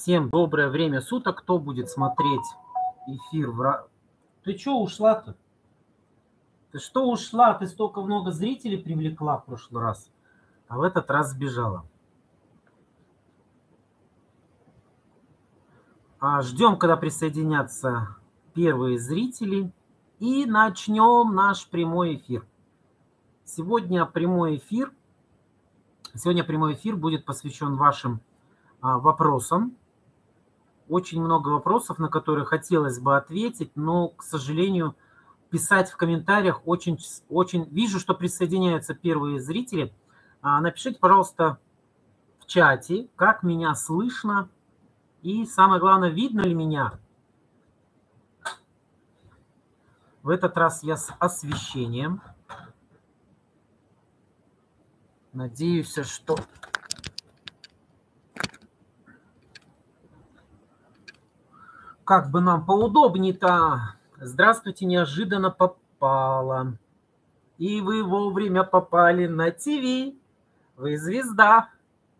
Всем доброе время суток. Кто будет смотреть эфир? Ты что ушла-то? Ты что ушла? Ты столько много зрителей привлекла в прошлый раз, а в этот раз сбежала. Ждем, когда присоединятся первые зрители. И начнем наш прямой эфир. Сегодня прямой эфир будет посвящен вашим вопросам. Очень много вопросов, на которые хотелось бы ответить, но, к сожалению, писать в комментариях очень... Вижу, что присоединяются первые зрители. Напишите, пожалуйста, в чате, как меня слышно. И самое главное, видно ли меня. В этот раз я с освещением. Надеюсь, что... Как бы нам поудобнее-то. Здравствуйте, неожиданно попала. И вы вовремя попали на ТВ. Вы звезда.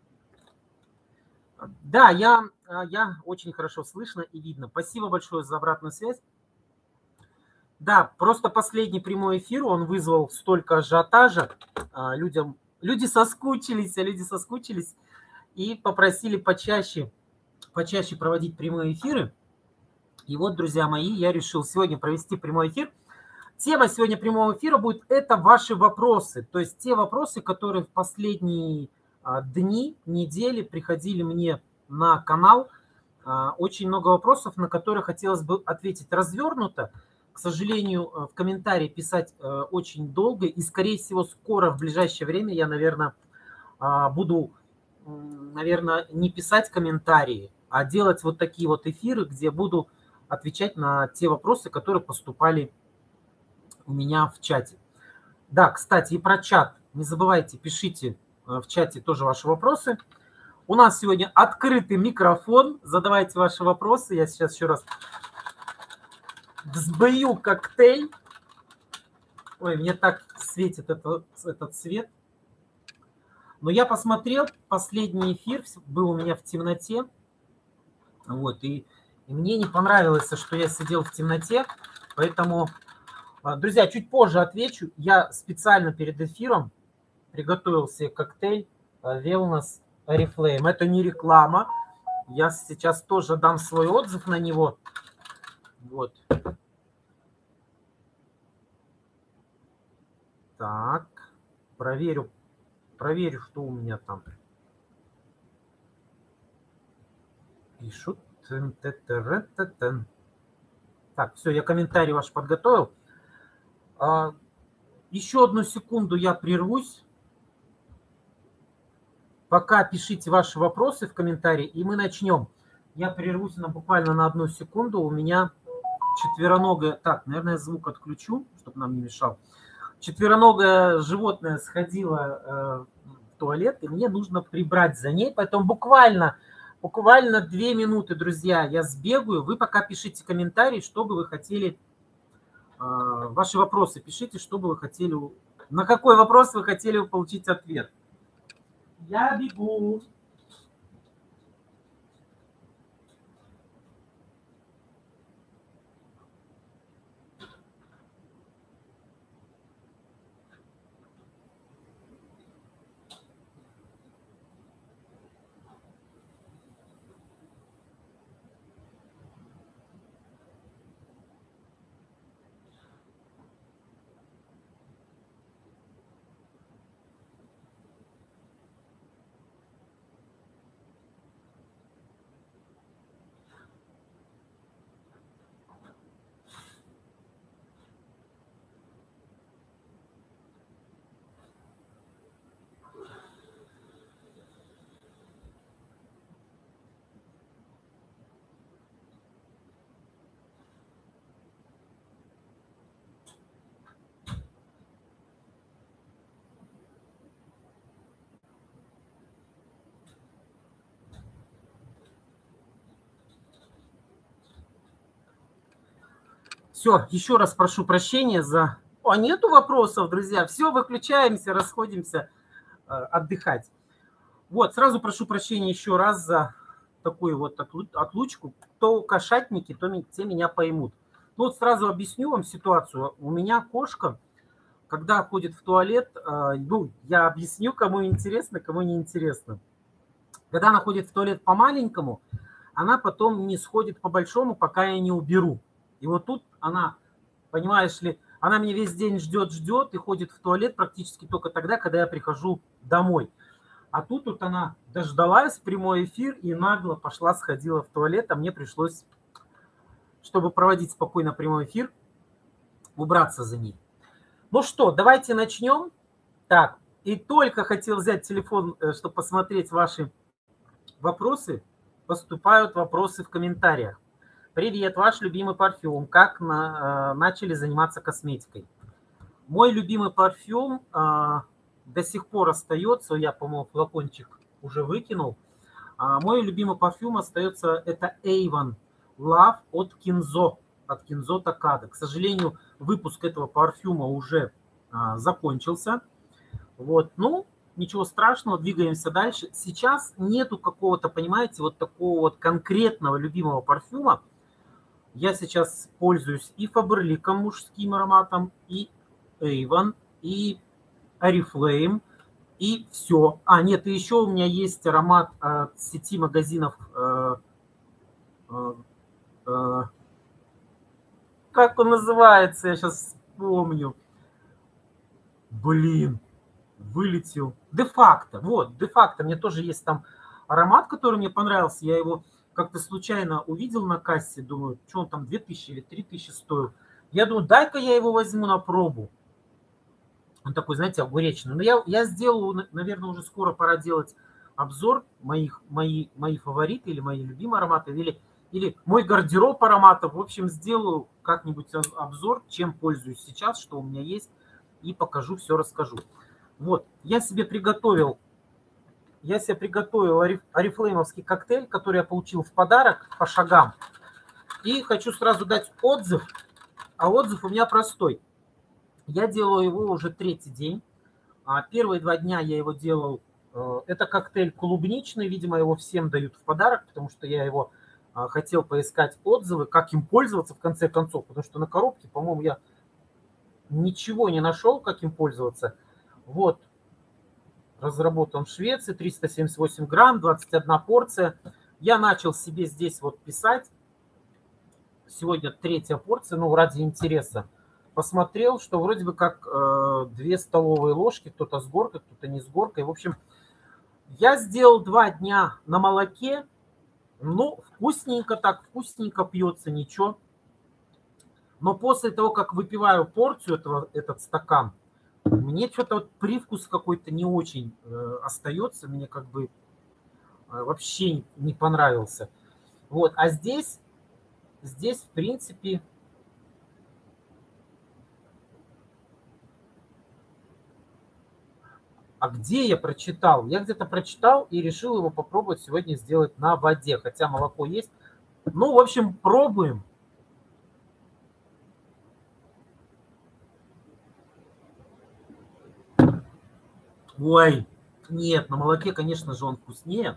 Да, я очень хорошо слышно и видно. Спасибо большое за обратную связь. Да, просто последний прямой эфир, он вызвал столько ажиотажа. Люди соскучились и попросили почаще проводить прямые эфиры. И вот, друзья мои, я решил сегодня провести прямой эфир. Тема сегодня прямого эфира будет – это ваши вопросы. То есть те вопросы, которые в последние дни, недели приходили мне на канал. Очень много вопросов, на которые хотелось бы ответить развернуто. К сожалению, в комментарии писать очень долго. И, скорее всего, скоро, в ближайшее время, я, наверное, буду, не писать комментарии, а делать вот такие вот эфиры, где буду отвечать на те вопросы, которые поступали у меня в чате. Да, кстати, и про чат. Не забывайте, пишите в чате тоже ваши вопросы. У нас сегодня открытый микрофон. Задавайте ваши вопросы. Я сейчас еще раз взбою коктейль. Ой, мне так светит этот свет. Но я посмотрел, последний эфир был у меня в темноте. Вот, и мне не понравилось, что я сидел в темноте. Поэтому, друзья, чуть позже отвечу. Я специально перед эфиром приготовил себе коктейль Wellness Oriflame. Это не реклама. Я сейчас тоже дам свой отзыв на него. Вот. Так, проверю, что у меня там пишут. Так, все, я комментарий ваш подготовил. Еще одну секунду я прервусь. Пока пишите ваши вопросы в комментарии, и мы начнем. Я прервусь буквально на одну секунду. У меня четвероногое... Так, наверное, звук отключу, чтобы нам не мешал. Четвероногое животное сходило в туалет, и мне нужно прибрать за ней. Поэтому буквально 2 минуты, друзья, я сбегаю. Вы пока пишите комментарии, что бы вы хотели... Ваши вопросы пишите, что бы вы хотели... На какой вопрос вы хотели получить ответ. Я бегу. Все, еще раз прошу прощения за... нету вопросов, друзья. Все, выключаемся, расходимся отдыхать. Вот, сразу прошу прощения еще раз за такую вот отлучку. Кто кошатники, те меня поймут. Ну вот сразу объясню вам ситуацию. У меня кошка, когда ходит в туалет, ну, я объясню, кому интересно, кому не интересно. Когда она ходит в туалет по-маленькому, она потом не сходит по-большому, пока я не уберу. И вот тут она, понимаешь ли, она меня весь день ждет и ходит в туалет практически только тогда, когда я прихожу домой. А тут вот она дождалась прямой эфир и нагло пошла, сходила в туалет, а мне пришлось, чтобы проводить спокойно прямой эфир, убраться за ней. Ну что, давайте начнем. Так, и только хотел взять телефон, чтобы посмотреть ваши вопросы. Поступают вопросы в комментариях. Привет, ваш любимый парфюм. Как начали заниматься косметикой? Мой любимый парфюм до сих пор остается. Я, по-моему, флакончик уже выкинул. Мой любимый парфюм остается. Это Avon Love от Kenzo. От Kenzo Takada. К сожалению, выпуск этого парфюма уже закончился. Вот, ну, ничего страшного, двигаемся дальше. Сейчас нету какого-то, понимаете, вот такого вот конкретного любимого парфюма. Я сейчас пользуюсь и Faberlic мужским ароматом, и Avon, и Oriflame, и все. Нет, и еще у меня есть аромат от сети магазинов, как он называется, я сейчас вспомню. Блин, вылетел. Де-факто, вот, де-факто. Мне тоже есть там аромат, который мне понравился. Я его как-то случайно увидел на кассе. Думаю, что он там 2000 или 3000 стоил. Я думаю, дай-ка я его возьму на пробу. Он такой, знаете, огуречный. Но я сделаю, наверное, уже скоро пора делать обзор мои фавориты или мои любимые ароматы. Или мой гардероб ароматов. В общем, сделаю как-нибудь обзор, чем пользуюсь сейчас, что у меня есть. И покажу, все расскажу. Вот, я себе приготовил орифлеймовский коктейль, который я получил в подарок по шагам. И хочу сразу дать отзыв. А отзыв у меня простой. Я делаю его уже 3-й день. Первые 2 дня я его делал. Это коктейль клубничный. Видимо, его всем дают в подарок, потому что я его хотел поискать отзывы, как им пользоваться в конце концов. Потому что на коробке, по-моему, я ничего не нашел, как им пользоваться. Вот. Разработан в Швеции, 378 грамм, 21 порция. Я начал себе здесь вот писать. Сегодня 3-я порция, ну, ради интереса. Посмотрел, что вроде бы как 2 столовые ложки, кто-то с горкой, кто-то не с горкой. В общем, я сделал 2 дня на молоке. Ну, вкусненько так, вкусненько пьется, ничего. Но после того, как выпиваю порцию, этот стакан, мне что-то вот привкус какой-то не очень остается. Мне как бы вообще не понравился. Вот, а здесь в принципе... А где я прочитал? Я где-то прочитал и решил его попробовать сегодня сделать на воде. Хотя молоко есть. Ну, в общем, пробуем. Ой, нет, на молоке, конечно же, он вкуснее,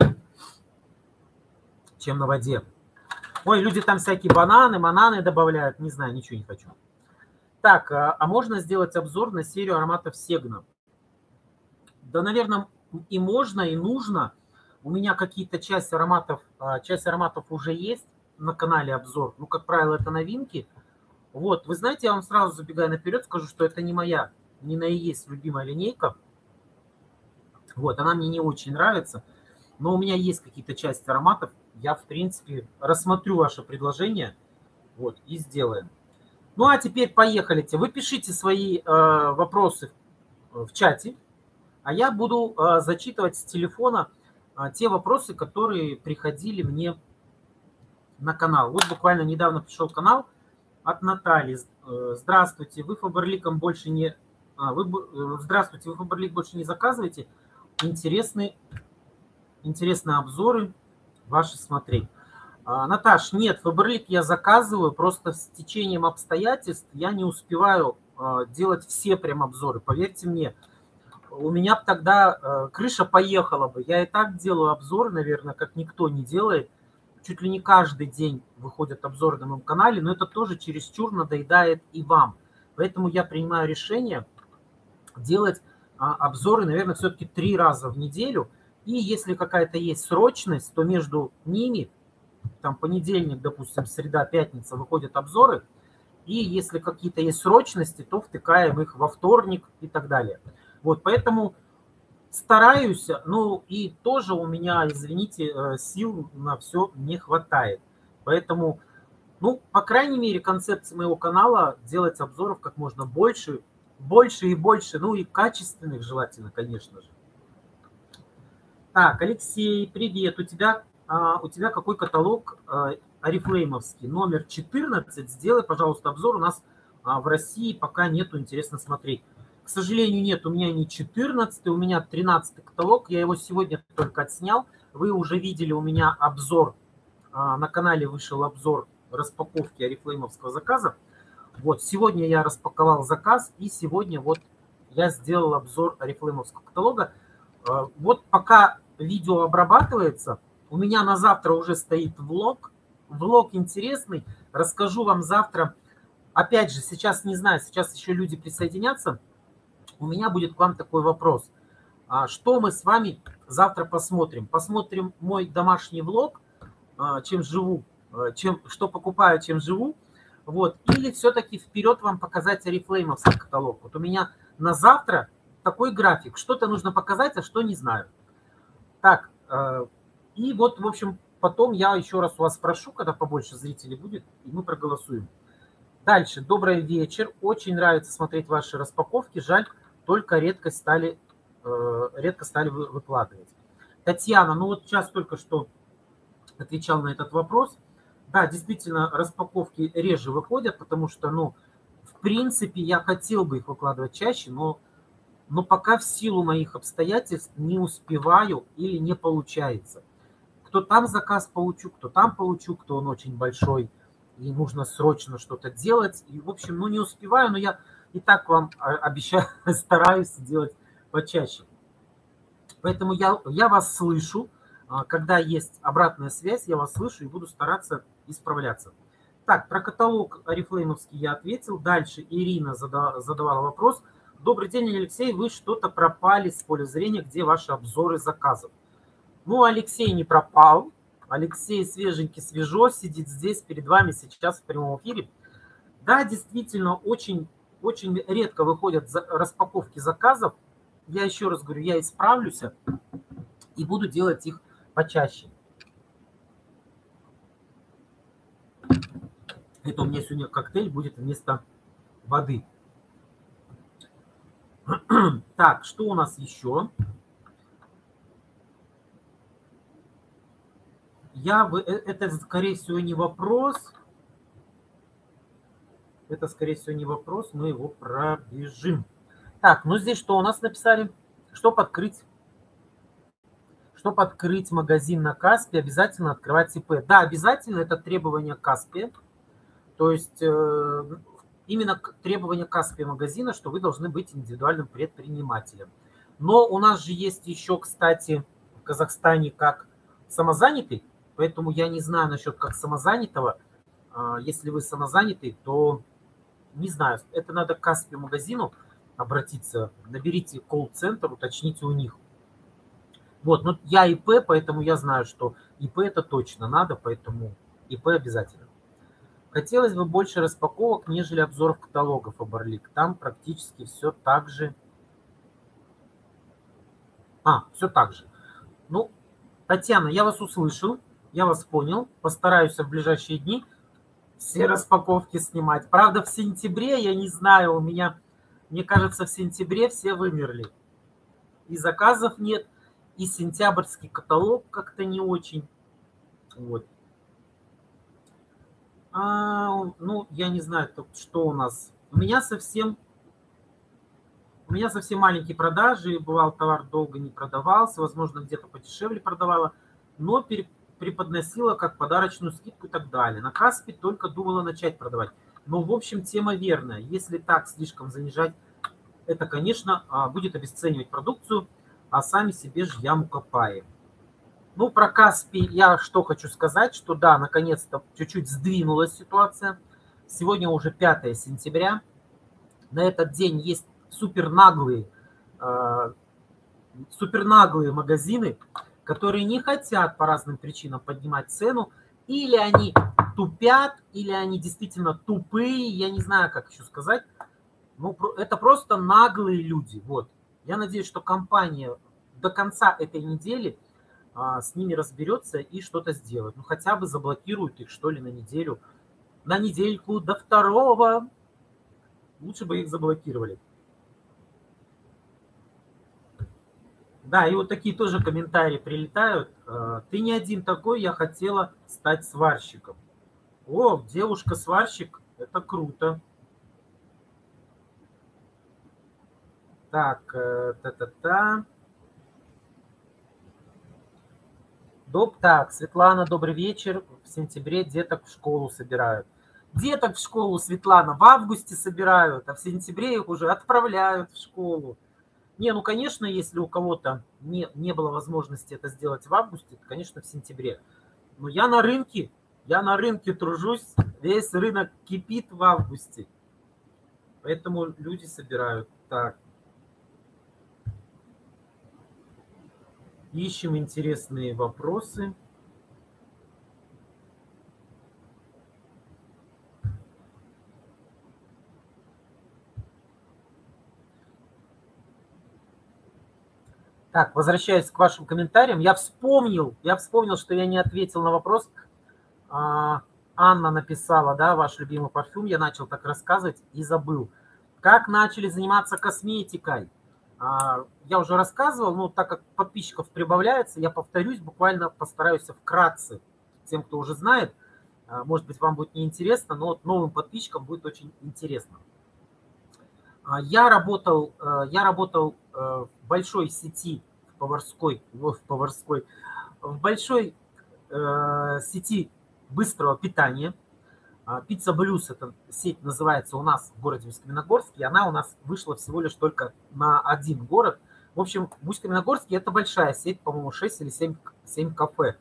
чем на воде. Ой, люди там всякие бананы добавляют. Не знаю, ничего не хочу. Так, а можно сделать обзор на серию ароматов Сегна? Да, наверное, и можно, и нужно. У меня какие-то часть ароматов уже есть на канале обзор. Ну, как правило, это новинки. Вот, вы знаете, я вам сразу, забегая наперед, скажу, что это не моя, не на и есть любимая линейка. Вот, она мне не очень нравится. Но у меня есть какие-то части ароматов. Я, в принципе, рассмотрю ваше предложение. Вот, и сделаем. Ну, а теперь поехали. Вы пишите свои вопросы в чате. А я буду зачитывать с телефона те вопросы, которые приходили мне на канал. Вот буквально недавно пришел канал от Натальи. Здравствуйте, вы Faberlic больше не... Здравствуйте, вы Faberlic больше не заказываете? Интересные обзоры ваши смотреть. Наташ, нет, Faberlic я заказываю, просто с течением обстоятельств я не успеваю делать все прям обзоры. Поверьте мне, у меня б тогда крыша поехала бы. Я и так делаю обзор, наверное, как никто не делает. Чуть ли не каждый день выходят обзоры на моем канале, но это тоже чересчур надоедает и вам. Поэтому я принимаю решение делать обзоры, наверное, все-таки 3 раза в неделю. И если какая-то есть срочность, то между ними, там понедельник, допустим, среда, пятница выходят обзоры. И если какие-то есть срочности, то втыкаем их во вторник и так далее. Вот, поэтому стараюсь, ну и тоже у меня, извините, сил на все не хватает. Поэтому, ну, по крайней мере, концепция моего канала делать обзоров как можно больше, больше и больше, ну и качественных желательно, конечно же. Так, Алексей, привет. У тебя какой каталог орифлеймовский? Номер 14. Сделай, пожалуйста, обзор. У нас в России пока нету, интересно смотреть. К сожалению, нет, у меня не 14, у меня 13 каталог. Я его сегодня только отснял. Вы уже видели у меня обзор. На канале вышел обзор распаковки орифлеймовского заказа. Вот, сегодня я распаковал заказ, и сегодня вот я сделал обзор орифлеймовского каталога. Вот пока видео обрабатывается, у меня на завтра уже стоит влог. Влог интересный. Расскажу вам завтра. Опять же, сейчас не знаю, сейчас еще люди присоединятся. У меня будет к вам такой вопрос. Что мы с вами завтра посмотрим? Посмотрим мой домашний влог, чем живу, что покупаю, чем живу. Вот. Или все-таки вперед вам показать орифлеймовский каталог. Вот у меня на завтра такой график. Что-то нужно показать, а что не знаю. Так, и вот, в общем, потом я еще раз у вас спрошу, когда побольше зрителей будет, и мы проголосуем. Дальше. Добрый вечер. Очень нравится смотреть ваши распаковки. Жаль, только редко стали выкладывать. Татьяна, ну вот сейчас только что отвечал на этот вопрос. Да, действительно, распаковки реже выходят, потому что, ну, в принципе, я хотел бы их выкладывать чаще, но пока в силу моих обстоятельств не успеваю или не получается. Кто там заказ получу, кто там получу, кто он очень большой, и нужно срочно что-то делать. И, в общем, ну, не успеваю, но я и так вам обещаю, стараюсь делать почаще. Поэтому я вас слышу. Когда есть обратная связь, я вас слышу и буду стараться исправляться. Так, про каталог орифлеймовский я ответил. Дальше Ирина задавала вопрос. Добрый день, Алексей, вы что-то пропали с поля зрения, где ваши обзоры заказов? Ну, Алексей не пропал. Алексей свеженький, свежо, сидит здесь перед вами сейчас в прямом эфире. Да, действительно, очень, очень редко выходят распаковки заказов. Я еще раз говорю, я исправлюсь и буду делать их почаще. Это у меня сегодня коктейль будет вместо воды. Так, что у нас еще? Это, скорее всего, не вопрос. Это, скорее всего, не вопрос. Мы его пробежим. Так, ну здесь что у нас написали? Чтобы открыть магазин на Каспи, обязательно открывать ИП. Да, обязательно, это требование Каспи. То есть именно требование Каспи магазина, что вы должны быть индивидуальным предпринимателем. Но у нас же есть еще, кстати, в Казахстане как самозанятый, поэтому я не знаю насчет как самозанятого. Если вы самозанятый, то не знаю, это надо к Каспи магазину обратиться, наберите колл-центр, уточните у них. Вот, ну я ИП, поэтому я знаю, что ИП это точно надо, поэтому ИП обязательно. Хотелось бы больше распаковок, нежели обзоров каталогов Абарлик. Там практически все так же. Все так же. Ну, Татьяна, я вас услышал, я вас понял. Постараюсь в ближайшие дни все распаковки снимать. Правда, в сентябре, я не знаю, мне кажется, в сентябре все вымерли. И заказов нет, и сентябрьский каталог как-то не очень. Вот. Ну, я не знаю, что у нас. У меня совсем маленькие продажи. Бывал, товар долго не продавался. Возможно, где-то подешевле продавала. Но преподносила как подарочную скидку и так далее. На Каспи только думала начать продавать. Но, в общем, тема верная. Если так слишком занижать это, конечно, будет обесценивать продукцию, а сами себе же яму копаем. Ну, про Каспий я что хочу сказать, что да, наконец-то чуть-чуть сдвинулась ситуация. Сегодня уже 5 сентября. На этот день есть супернаглые магазины, которые не хотят по разным причинам поднимать цену. Или они тупят, или они действительно тупые, я не знаю, как еще сказать. Ну, это просто наглые люди. Вот. Я надеюсь, что компания до конца этой недели с ними разберется и что-то сделает. Ну, хотя бы заблокируют их, что ли, на неделю. На недельку до 2. Лучше бы их заблокировали. Да, и вот такие тоже комментарии прилетают. Ты не один такой, я хотела стать сварщиком. О, девушка-сварщик, это круто. Так, та-та-та. Так, Светлана, добрый вечер. В сентябре деток в школу собирают. Деток в школу, Светлана, в августе собирают, а в сентябре их уже отправляют в школу. Не, ну, конечно, если у кого-то не было возможности это сделать в августе, то, конечно, в сентябре. Но я на рынке тружусь, весь рынок кипит в августе. Поэтому люди собирают. Так. Ищем интересные вопросы. Так, возвращаясь к вашим комментариям, я вспомнил, что я не ответил на вопрос. Анна написала, да, ваш любимый парфюм, я начал так рассказывать и забыл. Как начали заниматься косметикой? Я уже рассказывал, но так как подписчиков прибавляется, я повторюсь, буквально постараюсь вкратце тем, кто уже знает. Может быть, вам будет неинтересно, но вот новым подписчикам будет очень интересно. Я работал в большой сети, в большой сети быстрого питания. Pizza Blues, эта сеть называется у нас в городе Усть-Каменогорске, и она у нас вышла всего лишь только на один город. В общем, в Усть-Каменогорске это большая сеть, по-моему, 6 или 7 кафе.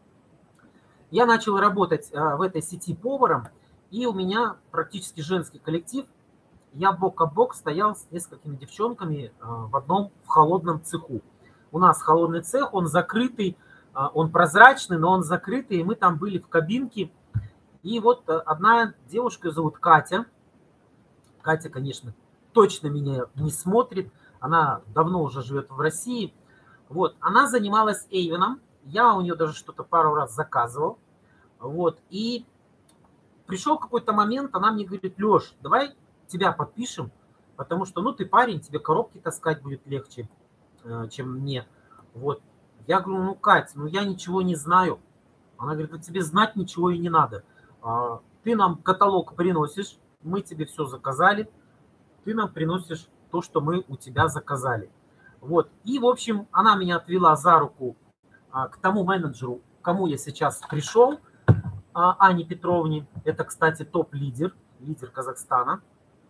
Я начал работать в этой сети поваром, и у меня практически женский коллектив. Я бок о бок стоял с несколькими девчонками в холодном цеху. У нас холодный цех, он закрытый, он прозрачный, но он закрытый, и мы там были в кабинке. И вот одна девушка, ее зовут Катя. Катя, конечно, точно меня не смотрит. Она давно уже живет в России. Вот, она занималась Эйвеном. Я у нее даже что-то пару раз заказывал. Вот, и пришел какой-то момент, она мне говорит: Леш, давай тебя подпишем, потому что, ну, ты парень, тебе коробки таскать будет легче, чем мне. Вот. Я говорю: ну, Кать, ну, я ничего не знаю. Она говорит: а тебе знать ничего и не надо. Ты нам каталог приносишь, мы тебе все заказали, ты нам приносишь то, что мы у тебя заказали. Вот. И, в общем, она меня отвела за руку к тому менеджеру, к кому я сейчас пришел, Ане Петровне. Это, кстати, топ-лидер, лидер Казахстана.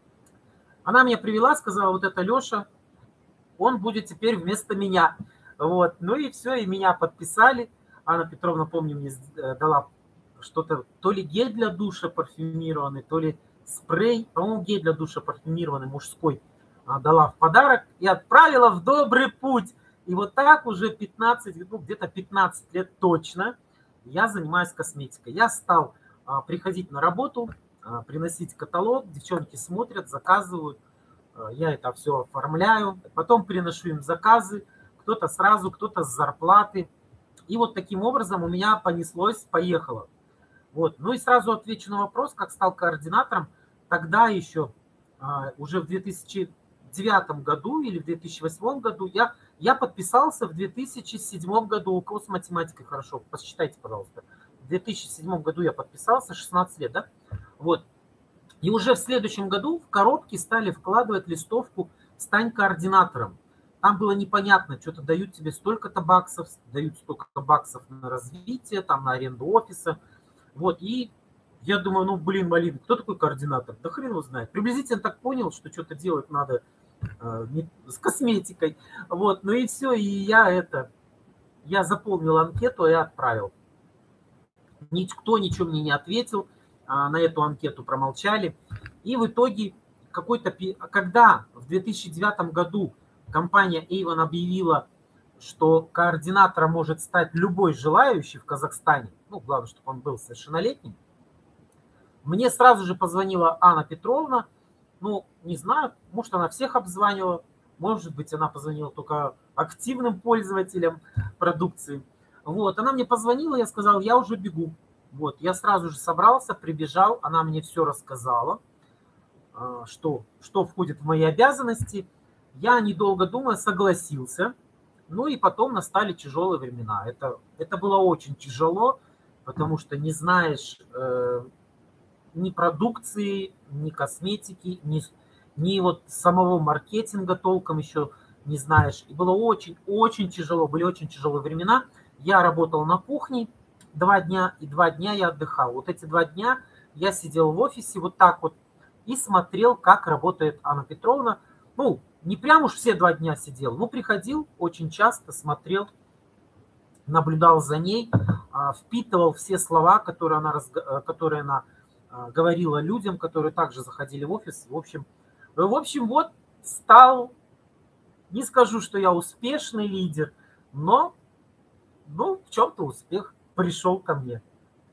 Она меня привела, сказала: вот это Леша, он будет теперь вместо меня. Вот. Ну и все, и меня подписали. Анна Петровна, помню, мне дала что-то, то ли гель для душа парфюмированный, то ли спрей, по-моему, гель для душа парфюмированный мужской дала в подарок и отправила в добрый путь. И вот так уже 15, ну, где-то 15 лет точно я занимаюсь косметикой. Я стал приходить на работу, приносить каталог, девчонки смотрят, заказывают, я это все оформляю, потом приношу им заказы, кто-то сразу, кто-то с зарплаты. И вот таким образом у меня понеслось, поехало. Вот. Ну и сразу отвечу на вопрос, как стал координатором. Тогда еще, уже в 2009 году или в 2008 году, я подписался в 2007 году, у кого с математикой хорошо, посчитайте, пожалуйста. В 2007 году я подписался, 16 лет, да? Вот. И уже в следующем году в коробки стали вкладывать листовку «Стань координатором». Там было непонятно, что-то дают тебе столько-то баксов, дают столько-то баксов на развитие, там на аренду офиса. Вот, и я думаю, ну, блин, кто такой координатор? Да хрен его знает. Приблизительно так понял, что что-то делать надо с косметикой. Вот, ну и все, и я заполнил анкету и отправил. Никто ничего мне не ответил, на эту анкету промолчали. И в итоге когда в 2009 году компания Avon объявила, что координатором может стать любой желающий в Казахстане, ну, главное, чтобы он был совершеннолетним, мне сразу же позвонила Анна Петровна, ну, не знаю, может, она всех обзванивала, может быть, она позвонила только активным пользователям продукции. Вот, она мне позвонила, я сказал, я уже бегу. Вот, я сразу же собрался, прибежал, она мне все рассказала, что входит в мои обязанности. Я, недолго думая, согласился. Ну и потом настали тяжелые времена. Это было очень тяжело, потому что не знаешь ни продукции, ни косметики, ни вот самого маркетинга толком еще не знаешь. И было очень тяжело, были очень тяжелые времена. Я работал на кухне 2 дня, и 2 дня я отдыхал. Вот эти 2 дня я сидел в офисе вот так вот и смотрел, как работает Анна Петровна. Ну, не прям уж все 2 дня сидел, но приходил очень часто, смотрел, наблюдал за ней, впитывал все слова, которые она говорила людям, которые также заходили в офис. В общем, вот стал, не скажу, что я успешный лидер, но в чем-то успех пришел ко мне.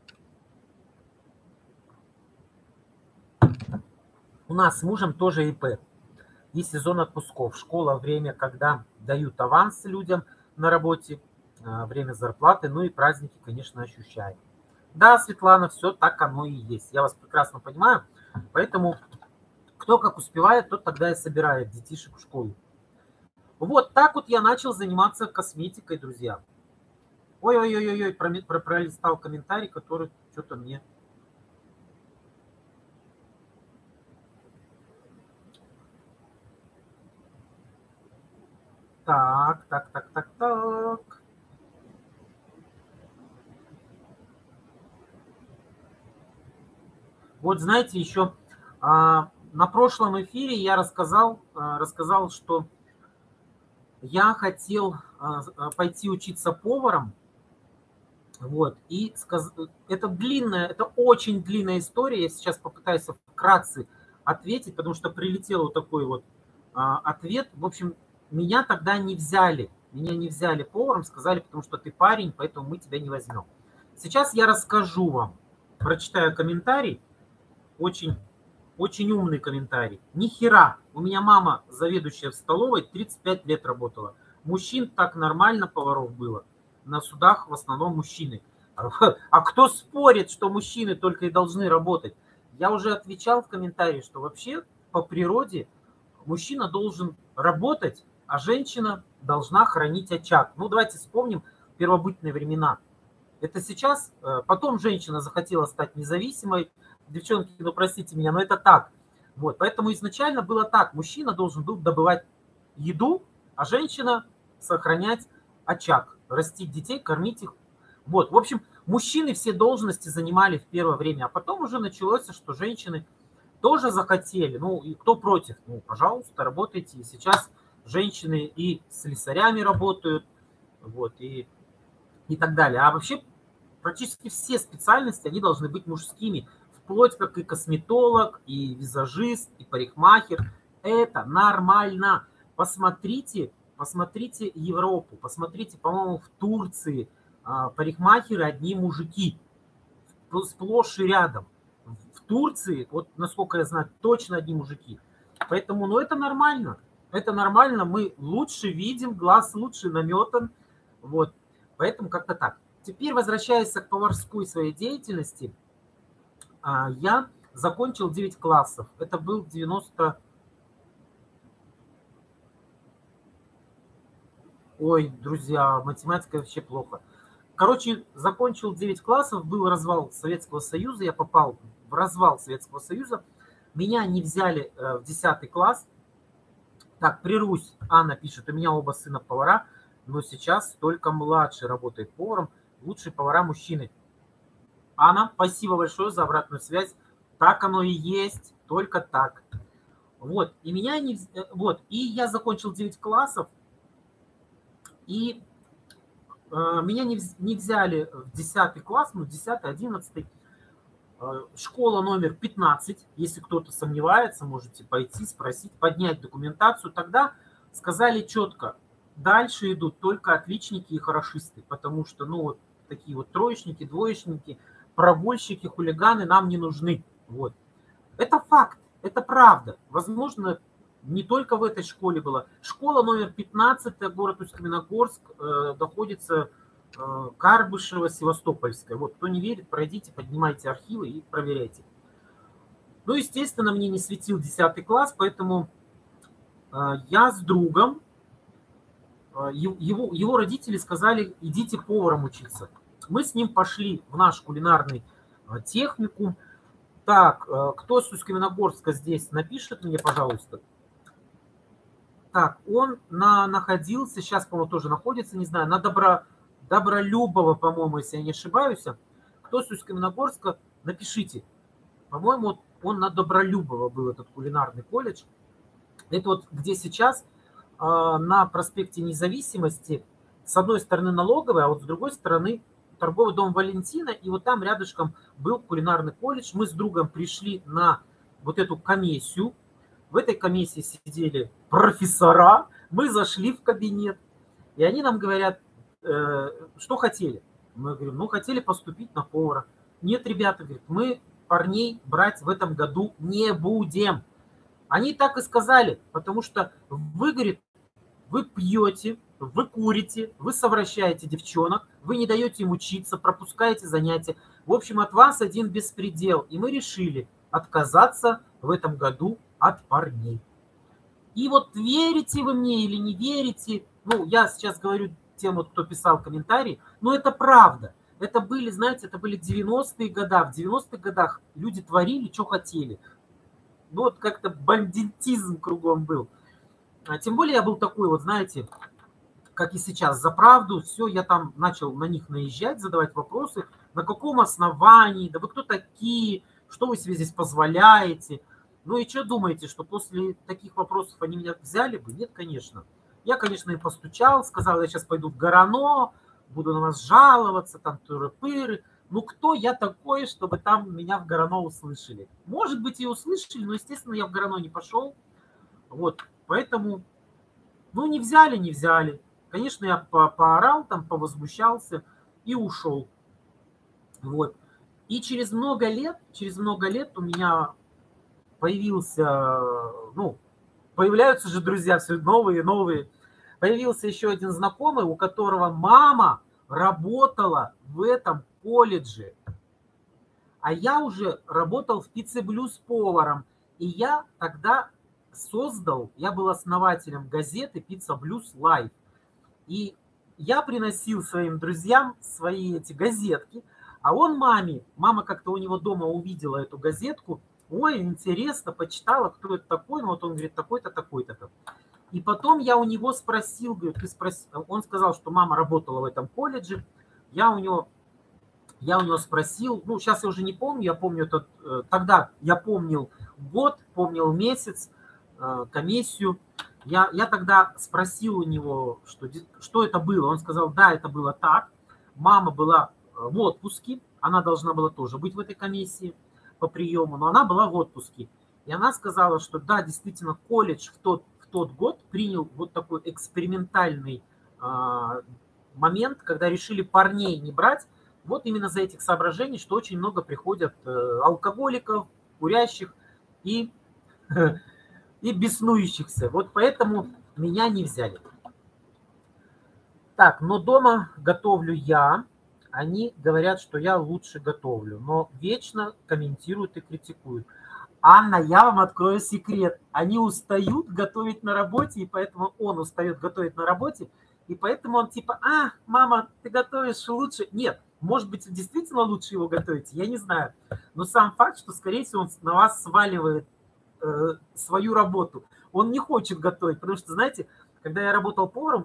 У нас с мужем тоже ИП. И сезон отпусков. Школа, время, когда дают аванс людям на работе, время зарплаты, ну и праздники, конечно, ощущаем. Да, Светлана, все так оно и есть. Я вас прекрасно понимаю. Поэтому кто как успевает, тот тогда и собирает детишек в школу. Вот так вот я начал заниматься косметикой, друзья. Ой-ой-ой-ой, пролистал комментарий, который что-то мне... Так. Вот знаете, еще на прошлом эфире я рассказал, что я хотел пойти учиться поваром. Вот, и это очень длинная история. Я сейчас попытаюсь вкратце ответить, потому что прилетел вот такой вот ответ. В общем, меня тогда не взяли. Меня не взяли поваром, сказали, потому что ты парень, поэтому мы тебя не возьмем. Сейчас я расскажу вам, прочитаю комментарий. Очень умный комментарий. Ни хера. У меня мама, заведующая в столовой, 35 лет работала. Мужчин так нормально поваров было. На судах в основном мужчины. А кто спорит, что мужчины только и должны работать? Я уже отвечал в комментарии, что вообще по природе мужчина должен работать, а женщина должна хранить очаг. Ну, давайте вспомним первобытные времена. Это сейчас, потом женщина захотела стать независимой. Девчонки, ну простите меня, но это так. Вот, поэтому изначально было так. Мужчина должен был добывать еду, а женщина сохранять очаг, растить детей, кормить их. Вот, в общем, мужчины все должности занимали в первое время, а потом уже началось, что женщины тоже захотели. Ну, и кто против? Ну, пожалуйста, работайте. Сейчас женщины и слесарями работают, вот, и так далее. А вообще практически все специальности, они должны быть мужскими, вплоть как и косметолог, и визажист, и парикмахер. Это нормально. Посмотрите Европу, посмотрите, по-моему, в Турции парикмахеры одни мужики, сплошь и рядом. В Турции, вот насколько я знаю, точно одни мужики. Поэтому, ну это нормально. Это нормально, мы лучше видим, глаз лучше наметан. Вот. Поэтому как-то так. Теперь, возвращаясь к поварской своей деятельности, я закончил 9 классов. Это был 90... Ой, друзья, математика вообще плохо. Короче, закончил 9 классов, был развал Советского Союза, я попал в развал Советского Союза. Меня не взяли в 10 класс. Так, прервусь. Анна пишет, у меня оба сына повара, но сейчас только младший работает поваром. Лучшие повара мужчины. Анна, спасибо большое за обратную связь. Так оно и есть, только так. Вот, и меня не... Вот, и я закончил 9 классов, и меня не взяли в 10 класс, ну, 10, 11. Школа номер 15, если кто-то сомневается, можете пойти, спросить, поднять документацию. Тогда сказали четко, дальше идут только отличники и хорошисты, потому что, ну, вот такие вот троечники, двоечники, прогульщики, хулиганы нам не нужны. Вот. Это факт, это правда. Возможно, не только в этой школе было. Школа номер 15, город Усть-Каменогорск, находится Карбышева, Севастопольская. Вот, кто не верит, пройдите, поднимайте архивы и проверяйте. Ну, естественно, мне не светил 10 класс, поэтому я с другом, его родители сказали, идите поваром учиться. Мы с ним пошли в наш кулинарный техникум. Так, кто с Усть-Каменогорска здесь, напишет мне, пожалуйста. Так, он находился, сейчас, по-моему, тоже находится, не знаю, на Добролюбова, по-моему, если я не ошибаюсь. Кто с Усть-Каменогорска, напишите. По-моему, он на Добролюбова был, этот кулинарный колледж. Это вот где сейчас на проспекте Независимости с одной стороны налоговая, а вот с другой стороны торговый дом Валентина. И вот там рядышком был кулинарный колледж. Мы с другом пришли на вот эту комиссию. В этой комиссии сидели профессора. Мы зашли в кабинет. И они нам говорят, что хотели. Мы говорим, ну, хотели поступить на повара. Нет, ребята, говорят, мы парней брать в этом году не будем. Они так и сказали, потому что вы, говорит, вы пьете, вы курите, вы совращаете девчонок, вы не даете им учиться, пропускаете занятия. В общем, от вас один беспредел. И мы решили отказаться в этом году от парней. И вот верите вы мне или не верите, ну, я сейчас говорю тем, вот, кто писал комментарии, но это правда. Это были, знаете, это были 90-е годы. В 90-х годах люди творили, что хотели. Ну, вот как-то бандитизм кругом был. А тем более я был такой, вот знаете, как и сейчас, за правду. Все, я там начал на них наезжать, задавать вопросы. На каком основании? Да вы кто такие? Что вы себе здесь позволяете? Ну и что думаете, что после таких вопросов они меня взяли бы? Нет, конечно. Я, конечно, им постучал, сказал, я сейчас пойду в Горано, буду на вас жаловаться, там тыры-пыры. Ну, кто я такой, чтобы там меня в Горано услышали? Может быть, и услышали, но, естественно, я в Горано не пошел. Вот, поэтому, ну, не взяли, не взяли. Конечно, я поорал, там, повозмущался и ушел. Вот. И через много лет у меня появился, ну, появляются же друзья все новые и новые. Появился еще один знакомый, у которого мама работала в этом колледже. А я уже работал в Пицце Блюз поваром. И я тогда я был основателем газеты Пицца Блюз Лайв. И я приносил своим друзьям свои эти газетки. А он мама как-то у него дома увидела эту газетку. Ой, интересно, почитала, кто это такой. Ну вот он говорит, такой-то, такой-то. И потом я у него спросил, говорю, он сказал, что мама работала в этом колледже. Я у него спросил, ну, сейчас я уже не помню, я помню тогда я помнил год, помнил месяц, комиссию. Я тогда спросил у него, что это было. Он сказал, да, это было так. Мама была в отпуске, она должна была тоже быть в этой комиссии по приему, но она была в отпуске. И она сказала, что да, действительно, колледж в тот год принял вот такой экспериментальный момент, когда решили парней не брать, вот именно за этих соображений, что очень много приходят алкоголиков, курящих и беснующихся. Вот поэтому меня не взяли. Так, но дома готовлю я. Они говорят, что я лучше готовлю, но вечно комментируют и критикуют. Анна, я вам открою секрет. Они устают готовить на работе, и поэтому он устает готовить на работе, и поэтому он типа, мама, ты готовишь лучше. Нет, может быть, действительно лучше его готовить, я не знаю. Но сам факт, что, скорее всего, он на вас сваливает свою работу. Он не хочет готовить, потому что, знаете, когда я работал поваром,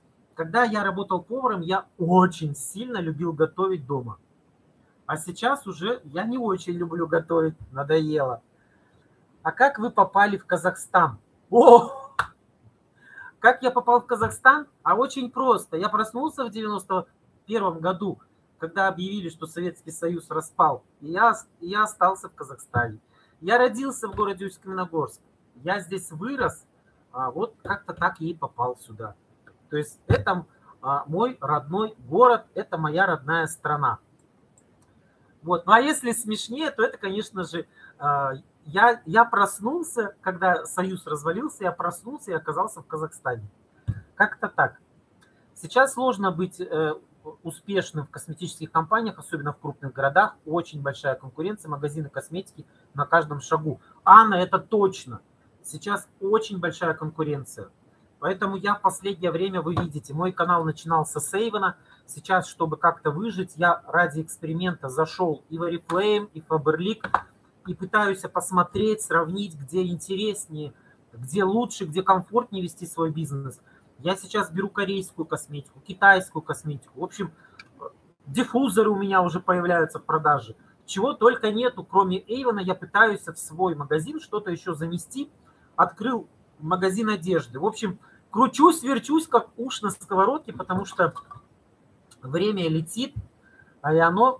я очень сильно любил готовить дома. А сейчас уже я не очень люблю готовить, надоело. А как вы попали в Казахстан? О! Как я попал в Казахстан? А очень просто. Я проснулся в 91 году, когда объявили, что Советский Союз распал. И я остался в Казахстане. Я родился в городе Усть-Каменогорск. Я здесь вырос, вот как-то так и попал сюда. То есть это мой родной город, это моя родная страна. Вот. Ну а если смешнее, то это, конечно же, я проснулся, когда Союз развалился, я проснулся и оказался в Казахстане. Как-то так. Сейчас сложно быть успешным в косметических компаниях, особенно в крупных городах. Очень большая конкуренция, магазины косметики на каждом шагу. Анна, это точно. Сейчас очень большая конкуренция. Поэтому я в последнее время, вы видите, мой канал начинался с Эйвена. Сейчас, чтобы как-то выжить, я ради эксперимента зашел и в Oriflame, и в Faberlic, и пытаюсь посмотреть, сравнить, где интереснее, где лучше, где комфортнее вести свой бизнес. Я сейчас беру корейскую косметику, китайскую косметику. В общем, диффузоры у меня уже появляются в продаже. Чего только нету, кроме Эйвена, я пытаюсь в свой магазин что-то еще занести. Открыл магазин одежды. В общем, кручусь, верчусь, как уж на сковородке, потому что время летит, и оно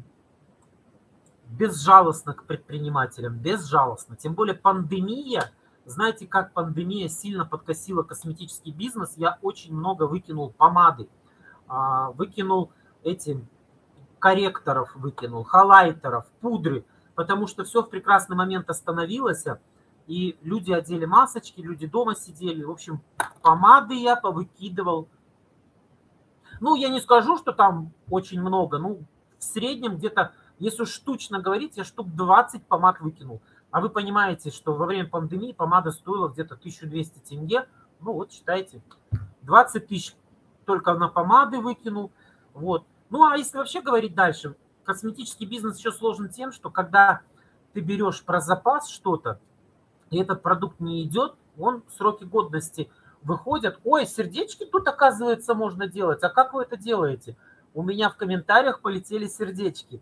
безжалостно к предпринимателям, безжалостно. Тем более пандемия, знаете, как пандемия сильно подкосила косметический бизнес. Я очень много выкинул помады, выкинул корректоров, выкинул, халайтеров, пудры, потому что все в прекрасный момент остановилось, и люди одели масочки, люди дома сидели. В общем, помады я повыкидывал. Ну, я не скажу, что там очень много, ну, в среднем где-то, если уж штучно говорить, я штук 20 помад выкинул. А вы понимаете, что во время пандемии помада стоила где-то 1200 тенге. Ну, вот, считайте, 20 тысяч только на помады выкинул. Вот. Ну, а если вообще говорить дальше, косметический бизнес еще сложен тем, что когда ты берешь про запас что-то, и этот продукт не идет, он сроки годности выходят. Ой, сердечки тут, оказывается, можно делать. А как вы это делаете? У меня в комментариях полетели сердечки.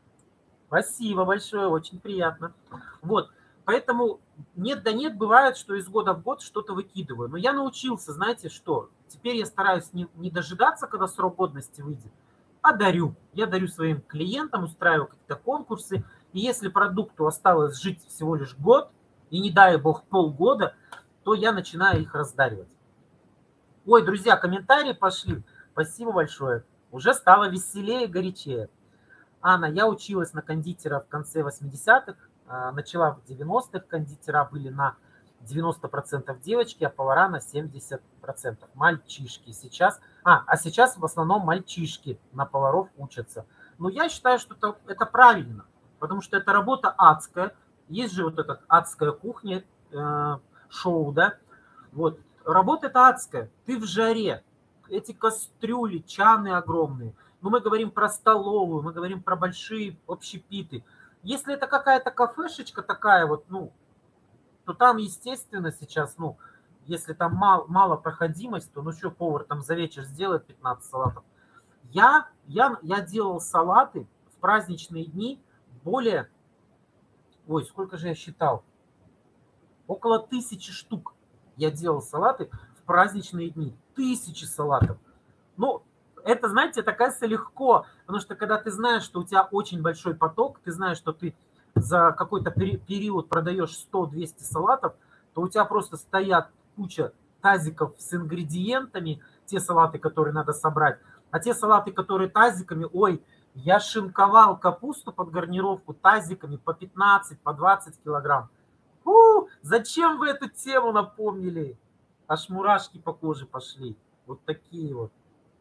Спасибо большое, очень приятно. Вот, поэтому нет да нет, бывает, что из года в год что-то выкидываю. Но я научился, знаете что, теперь я стараюсь не дожидаться, когда срок годности выйдет, а дарю. Я дарю своим клиентам, устраиваю какие-то конкурсы. И если продукту осталось жить всего лишь год, и не дай бог полгода, то я начинаю их раздаривать. Ой, друзья, комментарии пошли. Спасибо большое. Уже стало веселее, горячее. Анна, я училась на кондитера в конце 80-х, начала в 90-х, кондитера были на 90% девочки, а повара на 70% мальчишки. Сейчас в основном мальчишки на поваров учатся. Но я считаю, что это правильно, потому что это работа адская. Есть же вот эта адская кухня, шоу, да? Вот, работа это адская. Ты в жаре, эти кастрюли, чаны огромные. Но мы говорим про столовую, мы говорим про большие общепиты. Если это какая-то кафешечка такая вот, ну, то там, естественно, сейчас, ну, если там мало проходимость, то ну что, повар там за вечер сделает 15 салатов. Я делал салаты в праздничные дни более, ой, сколько же я считал? Около 1000 штук я делал салаты в праздничные дни. 1000 салатов. Ну, это, знаете, это кажется легко, потому что когда ты знаешь, что у тебя очень большой поток, ты знаешь, что ты за какой-то период продаешь 100-200 салатов, то у тебя просто стоят куча тазиков с ингредиентами, те салаты, которые надо собрать, а те салаты, которые тазиками, ой, я шинковал капусту под гарнировку тазиками по 15, по 20 килограмм. Зачем вы эту тему напомнили? Аж мурашки по коже пошли. Вот такие вот.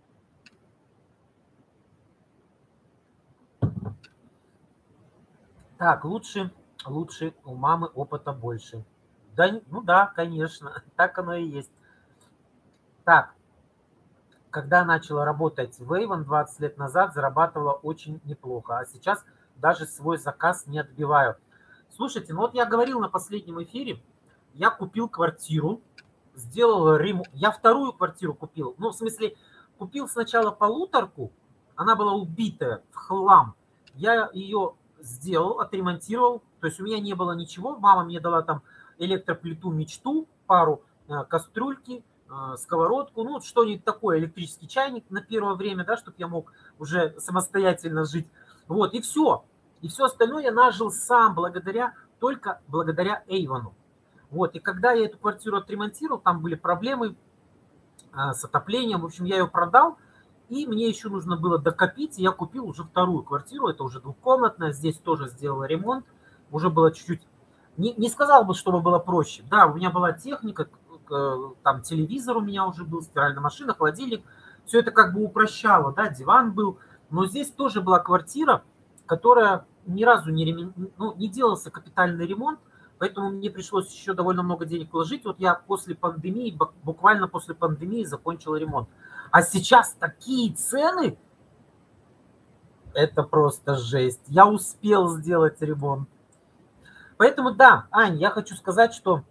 Так, лучше у мамы опыта больше. Да, ну да, конечно, так оно и есть. Так, когда начала работать в Avon 20 лет назад, зарабатывала очень неплохо, а сейчас даже свой заказ не отбиваю. Слушайте, ну вот я говорил на последнем эфире, я купил квартиру, сделал ремонт, я вторую квартиру купил, ну в смысле, купил сначала полуторку, она была убитая в хлам, я ее сделал, отремонтировал, То есть у меня не было ничего. Мама мне дала там электроплиту мечту, пару кастрюльки, сковородку, ну, что-нибудь такое, электрический чайник на первое время, да, чтобы я мог уже самостоятельно жить. Вот, и все. И все остальное я нажил сам, только благодаря Эйвону. Вот, и когда я эту квартиру отремонтировал, там были проблемы с отоплением, в общем, я ее продал, и мне еще нужно было докопить, и я купил уже вторую квартиру, это уже двухкомнатная, здесь тоже сделал ремонт, уже было чуть-чуть, не сказал бы, чтобы было проще, да, у меня была техника, там телевизор у меня уже был, стиральная машина, холодильник, все это как бы упрощало, да, диван был, но здесь тоже была квартира, которая ни разу не делался капитальный ремонт, поэтому мне пришлось еще довольно много денег вложить. Вот я после пандемии, буквально после пандемии закончил ремонт. А сейчас такие цены, это просто жесть. Я успел сделать ремонт. Поэтому да, Ань, я хочу сказать, что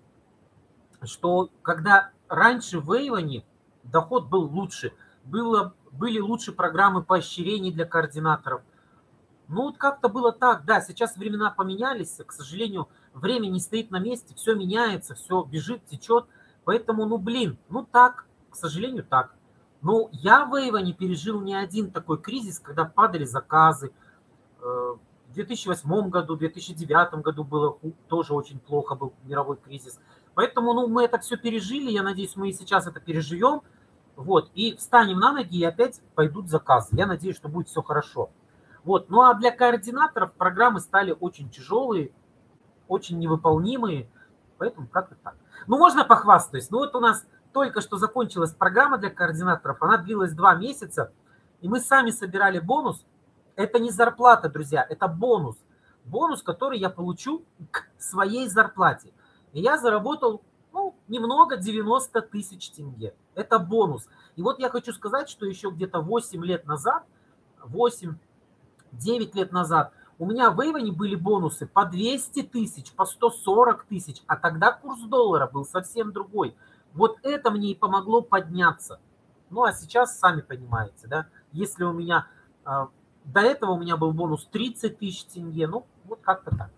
когда раньше в Эйвоне доход был лучше, были лучше программы поощрений для координаторов. Ну, вот как-то было так, да, сейчас времена поменялись, к сожалению, время не стоит на месте, все меняется, все бежит, течет, поэтому, ну, блин, ну так, к сожалению, так. Ну, я в Эйвоне пережил не один такой кризис, когда падали заказы. В 2008 году, в 2009 году было тоже очень плохо, был мировой кризис. Поэтому, ну, мы это все пережили, я надеюсь, мы и сейчас это переживем, вот, и встанем на ноги, и опять пойдут заказы. Я надеюсь, что будет все хорошо. Вот. Ну а для координаторов программы стали очень тяжелые, очень невыполнимые, поэтому как-то так. Ну можно похвастаюсь, ну вот у нас только что закончилась программа для координаторов, она длилась 2 месяца, и мы сами собирали бонус. Это не зарплата, друзья, это бонус. Бонус, который я получу к своей зарплате. И я заработал, ну, немного, 90 тысяч тенге. Это бонус. И вот я хочу сказать, что еще где-то 8 лет назад, 9 лет назад у меня в Эйвоне были бонусы по 200 тысяч, по 140 тысяч, а тогда курс доллара был совсем другой. Вот это мне и помогло подняться. Ну, а сейчас, сами понимаете, да, если у меня до этого у меня был бонус 30 тысяч тенге, ну, вот как-то так.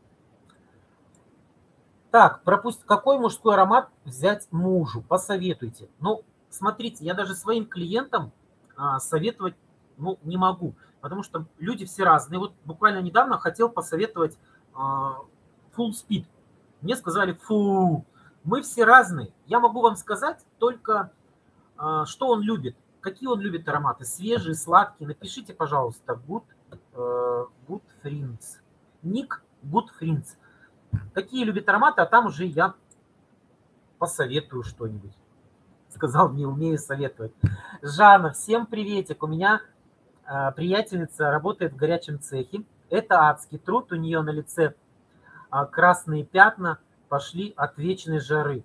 Так, какой мужской аромат взять мужу? Посоветуйте. Ну, смотрите, я даже своим клиентам советовать, ну, не могу, потому что люди все разные. Вот буквально недавно хотел посоветовать Full Speed. Мне сказали, фу, мы все разные. Я могу вам сказать только, что он любит. Какие он любит ароматы? Свежие, сладкие? Напишите, пожалуйста, Good Friends. Ник Good Friends. Какие любит ароматы, а там уже я посоветую что-нибудь. Сказал, не умею советовать. Жанна, всем приветик. У меня приятельница работает в горячем цехе. Это адский труд. У нее на лице красные пятна пошли от вечной жары.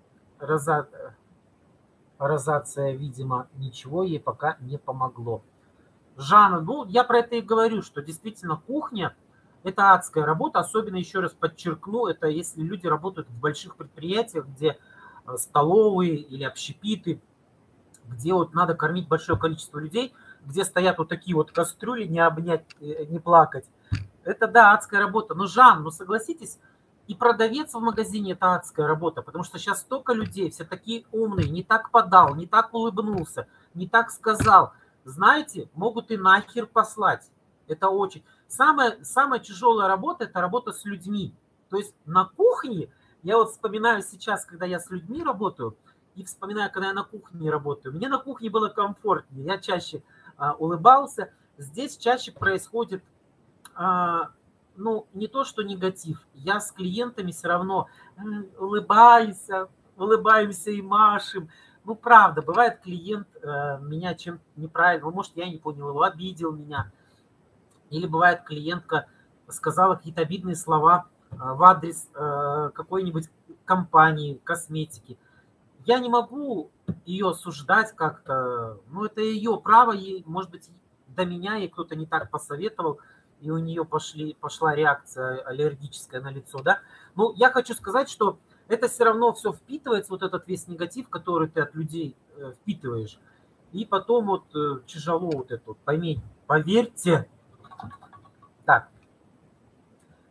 Розация, видимо, ничего ей пока не помогло. Жанна, ну, я про это и говорю, что действительно кухня – это адская работа. Особенно, еще раз подчеркну, это если люди работают в больших предприятиях, где столовые или общепиты, где вот надо кормить большое количество людей, где стоят вот такие вот кастрюли, не обнять, не плакать. Это, да, адская работа. Но, Жан, ну согласитесь, и продавец в магазине – это адская работа, потому что сейчас столько людей, все такие умные, не так подал, не так улыбнулся, не так сказал. Знаете, могут и нахер послать. Это очень... Самая тяжелая работа – это работа с людьми. То есть на кухне, я вот вспоминаю сейчас, когда я с людьми работаю, и вспоминаю, когда я на кухне работаю, мне на кухне было комфортнее, я чаще улыбался. Здесь чаще происходит, ну, не то, что негатив. Я с клиентами все равно улыбаемся и машем. Ну, правда, бывает клиент меня чем-то неправильно, может, я не понял его, обидел меня. Или бывает клиентка сказала какие-то обидные слова в адрес какой-нибудь компании, косметики. Я не могу ее осуждать как-то. Ну, это ее право, ей, может быть, до меня ей кто-то не так посоветовал, и у нее пошла реакция аллергическая на лицо, да. Но я хочу сказать, что это все равно все впитывается, вот этот весь негатив, который ты от людей впитываешь. И потом вот тяжело вот это, поверьте. Так,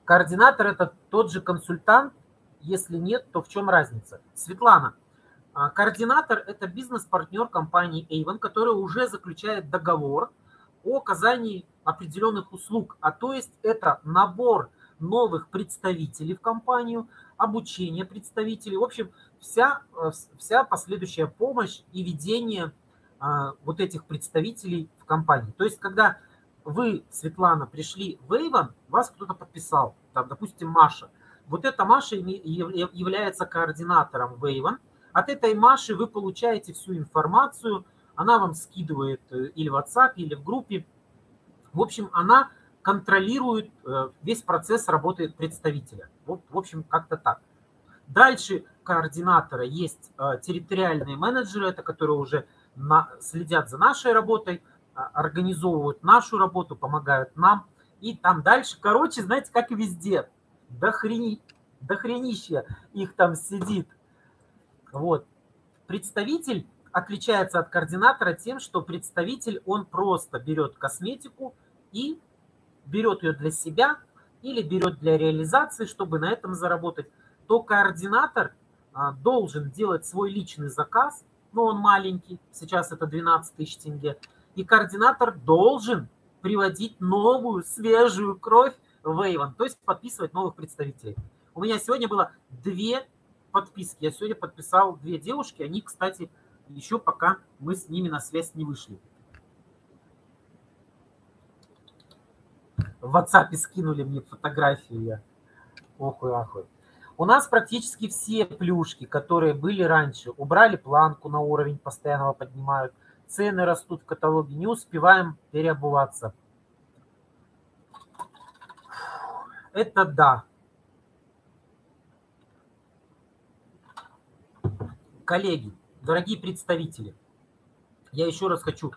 Координатор – это тот же консультант, если нет, то в чем разница? Светлана, координатор – это бизнес-партнер компании Avon, который уже заключает договор о оказании определенных услуг, а то есть это набор новых представителей в компанию, обучение представителей, в общем, вся последующая помощь и ведение вот этих представителей в компании. То есть, когда вы, Светлана, пришли в Avon, вас кто-то подписал, там, допустим, Маша. Вот эта Маша является координатором в Avon. От этой Маши вы получаете всю информацию, она вам скидывает или в WhatsApp, или в группе. В общем, она контролирует весь процесс работы представителя. Вот, в общем, как-то так. Дальше координатора есть территориальные менеджеры, это которые уже следят за нашей работой, организовывают нашу работу, помогают нам. И там дальше, короче, знаете, как и везде, дохренища их там сидит. Вот. Представитель отличается от координатора тем, что представитель, он просто берет косметику и берет ее для себя или берет для реализации, чтобы на этом заработать. То координатор должен делать свой личный заказ, но он маленький, сейчас это 12 тысяч тенге, и координатор должен приводить новую, свежую кровь в Avon, то есть подписывать новых представителей. У меня сегодня было 2 подписки, я сегодня подписал 2 девушки, они, кстати, еще пока мы с ними на связь не вышли. В WhatsApp скинули мне фотографию я. Охуй. У нас практически все плюшки, которые были раньше, убрали планку на уровень, постоянно поднимают. Цены растут в каталоге, не успеваем переобуваться. Это да. Коллеги, дорогие представители, я еще раз хочу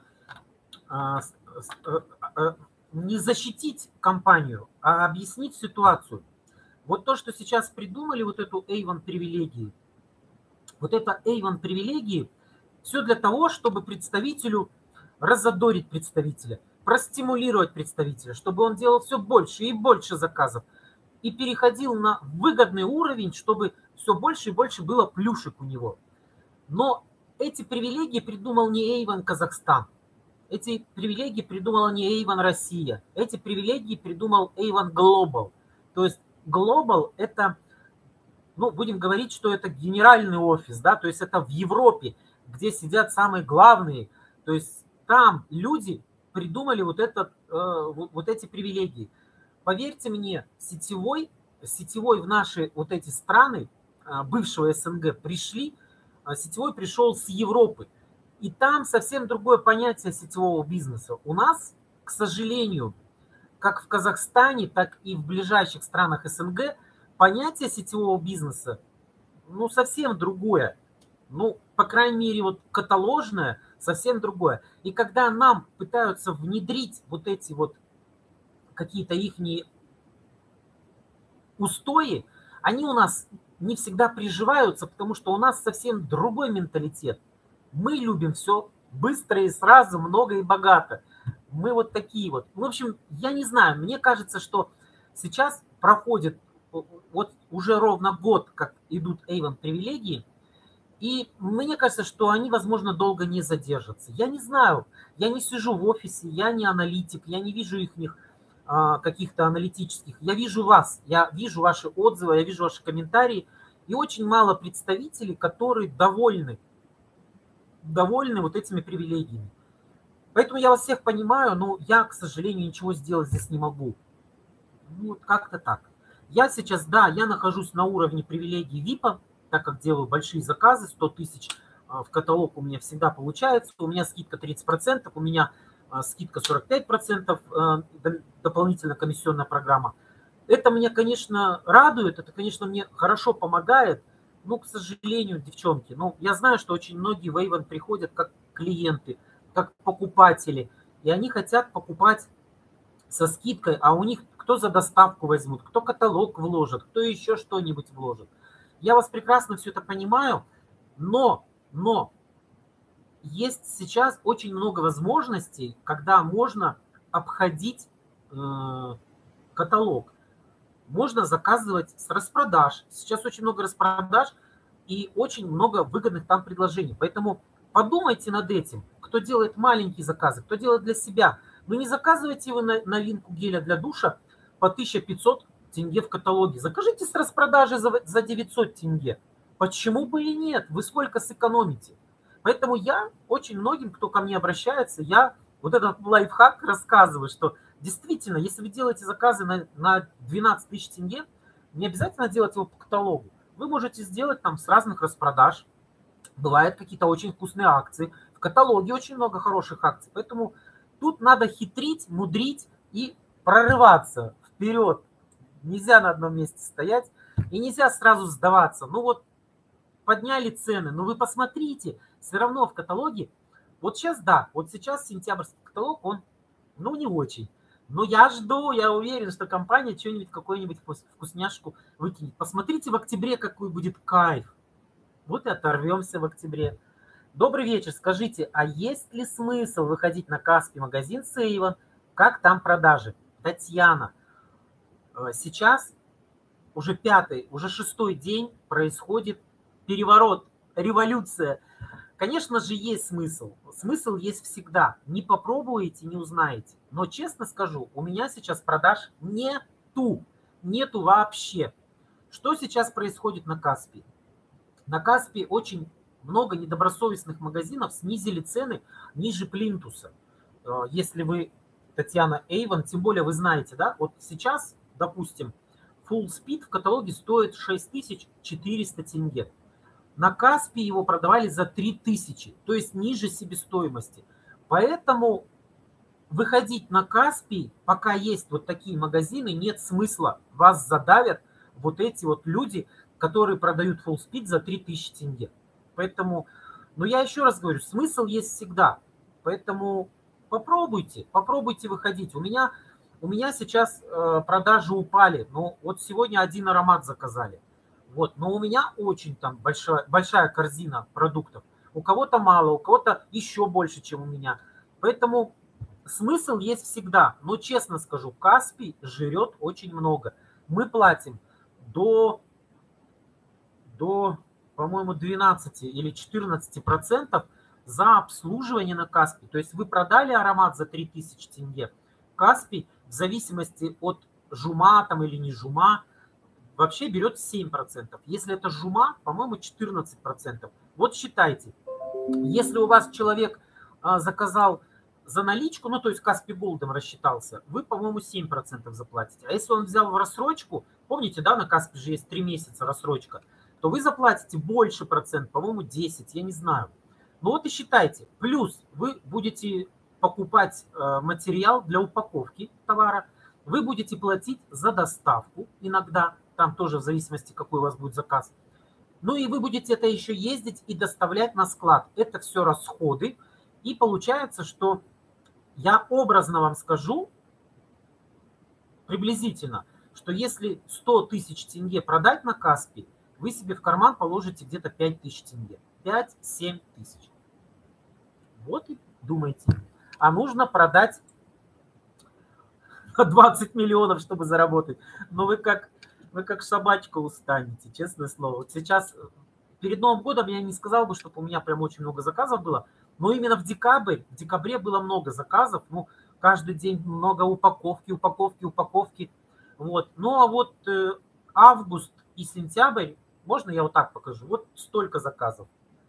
не защитить компанию, а объяснить ситуацию. Вот то, что сейчас придумали, вот эту Avon привилегию, вот это Avon привилегии, все для того, чтобы представителю разодорить представителя, простимулировать представителя, чтобы он делал все больше и больше заказов и переходил на выгодный уровень, чтобы все больше и больше было плюшек у него. Но эти привилегии придумал не Avon Казахстан, эти привилегии придумала не Avon Россия, эти привилегии придумал Avon Global. То есть Global это, ну, будем говорить, что это генеральный офис, да, то есть это в Европе, где сидят самые главные, то есть там люди придумали вот эти привилегии. Поверьте мне, сетевой в наши вот эти страны бывшего СНГ сетевой пришел с Европы. И там совсем другое понятие сетевого бизнеса. У нас, к сожалению, как в Казахстане, так и в ближайших странах СНГ, понятие сетевого бизнеса, ну, совсем другое. Ну, по крайней мере, вот каталожное, совсем другое. И когда нам пытаются внедрить вот эти вот какие-то ихние устои, они у нас не всегда приживаются, потому что у нас совсем другой менталитет. Мы любим все быстро и сразу, много и богато. Мы вот такие вот. В общем, я не знаю, мне кажется, что сейчас проходит вот уже ровно год, как идут Avon привилегии, и мне кажется, что они, возможно, долго не задержатся. Я не знаю, я не сижу в офисе, я не аналитик, я не вижу их каких-то аналитических. Я вижу вас, я вижу ваши отзывы, я вижу ваши комментарии, и очень мало представителей, которые довольны вот этими привилегиями. Поэтому я вас всех понимаю, но я, к сожалению, ничего сделать здесь не могу. Ну, вот как-то так. Я сейчас, да, я нахожусь на уровне привилегий VIP, так как делаю большие заказы, 100 тысяч в каталог у меня всегда получается. У меня скидка 30%, у меня скидка 45%, дополнительная комиссионная программа. Это меня, конечно, радует, это, конечно, мне хорошо помогает. Но, к сожалению, девчонки, ну, я знаю, что очень многие в Avon приходят как клиенты, как покупатели, и они хотят покупать со скидкой, а у них кто за доставку возьмут, кто каталог вложит, кто еще что-нибудь вложит. Я вас прекрасно все это понимаю, но есть сейчас очень много возможностей, когда можно обходить каталог. можно заказывать с распродаж. Сейчас очень много распродаж и очень много выгодных там предложений. Поэтому подумайте над этим, кто делает маленькие заказы, кто делает для себя. Но не заказывайте вы новинку геля для душа по 1500 тенге в каталоге. Закажите с распродажи за 900 тенге. Почему бы и нет? Вы сколько сэкономите? Поэтому я очень многим, кто ко мне обращается, я вот этот лайфхак рассказываю, что действительно, если вы делаете заказы на 12 тысяч тенге, не обязательно делать его по каталогу. Вы можете сделать там с разных распродаж. Бывают какие-то очень вкусные акции. В каталоге очень много хороших акций. Поэтому тут надо хитрить, мудрить и прорываться вперед. Нельзя на одном месте стоять и нельзя сразу сдаваться. Ну вот подняли цены, но вы посмотрите, все равно в каталоге, вот сейчас да, вот сейчас сентябрьский каталог, он, ну, не очень. Но я жду, я уверен, что компания что-нибудь, какую-нибудь вкусняшку выкинет. Посмотрите в октябре, какой будет кайф. Вот и оторвемся в октябре. Добрый вечер, скажите, а есть ли смысл выходить на Каспий магазин Сейвон? Как там продажи? Татьяна, сейчас уже пятый, уже шестой день происходит переворот, революция. Конечно же, есть смысл. Смысл есть всегда. Не попробуете, не узнаете. Но честно скажу, у меня сейчас продаж нету. Нету вообще. Что сейчас происходит на Каспии? На Каспии очень много недобросовестных магазинов снизили цены ниже плинтуса. Если вы, Татьяна, Avon, тем более вы знаете, да, вот сейчас, допустим, Full Speed в каталоге стоит 6400 тенге. На Каспии его продавали за 3000, то есть ниже себестоимости. Поэтому выходить на Каспий, пока есть вот такие магазины, нет смысла. Вас задавят вот эти вот люди, которые продают Full Speed за 3000 тенге. Поэтому, но я еще раз говорю, смысл есть всегда. Поэтому попробуйте, попробуйте выходить. У меня сейчас продажи упали. Но вот сегодня один аромат заказали. Вот, но у меня очень там большая корзина продуктов. У кого-то мало, у кого-то еще больше, чем у меня. Поэтому смысл есть всегда. Но честно скажу, Каспий жрет очень много. Мы платим до по-моему, 12 или 14% за обслуживание на Каспий. То есть вы продали аромат за 3000 тенге. Каспий, в зависимости от жума там или не жума, вообще берет 7%. Если это жума, по-моему, 14%. Вот считайте, если у вас человек заказал за наличку, ну то есть Каспий Голдом рассчитался, вы, по-моему, 7% заплатите. А если он взял в рассрочку, помните, да, на Каспий же есть 3 месяца рассрочка, то вы заплатите больше процент, по-моему, 10, я не знаю. Ну вот и считайте. Плюс вы будете покупать материал для упаковки товара, вы будете платить за доставку иногда, там тоже в зависимости, какой у вас будет заказ. Ну и вы будете это еще ездить и доставлять на склад. Это все расходы. И получается, что я образно вам скажу, приблизительно, что если 100 тысяч тенге продать на Каспий, вы себе в карман положите где-то 5000 тенге. 5-7 тысяч. Вот и думайте. А нужно продать 20 миллионов, чтобы заработать. Но вы как собачка устанете, честное слово. Вот сейчас, перед Новым годом я не сказал бы, чтобы у меня прям очень много заказов было, но именно в декабре было много заказов. Ну, каждый день много упаковки. Вот. Ну, а вот август и сентябрь, можно я вот так покажу? Вот столько заказов.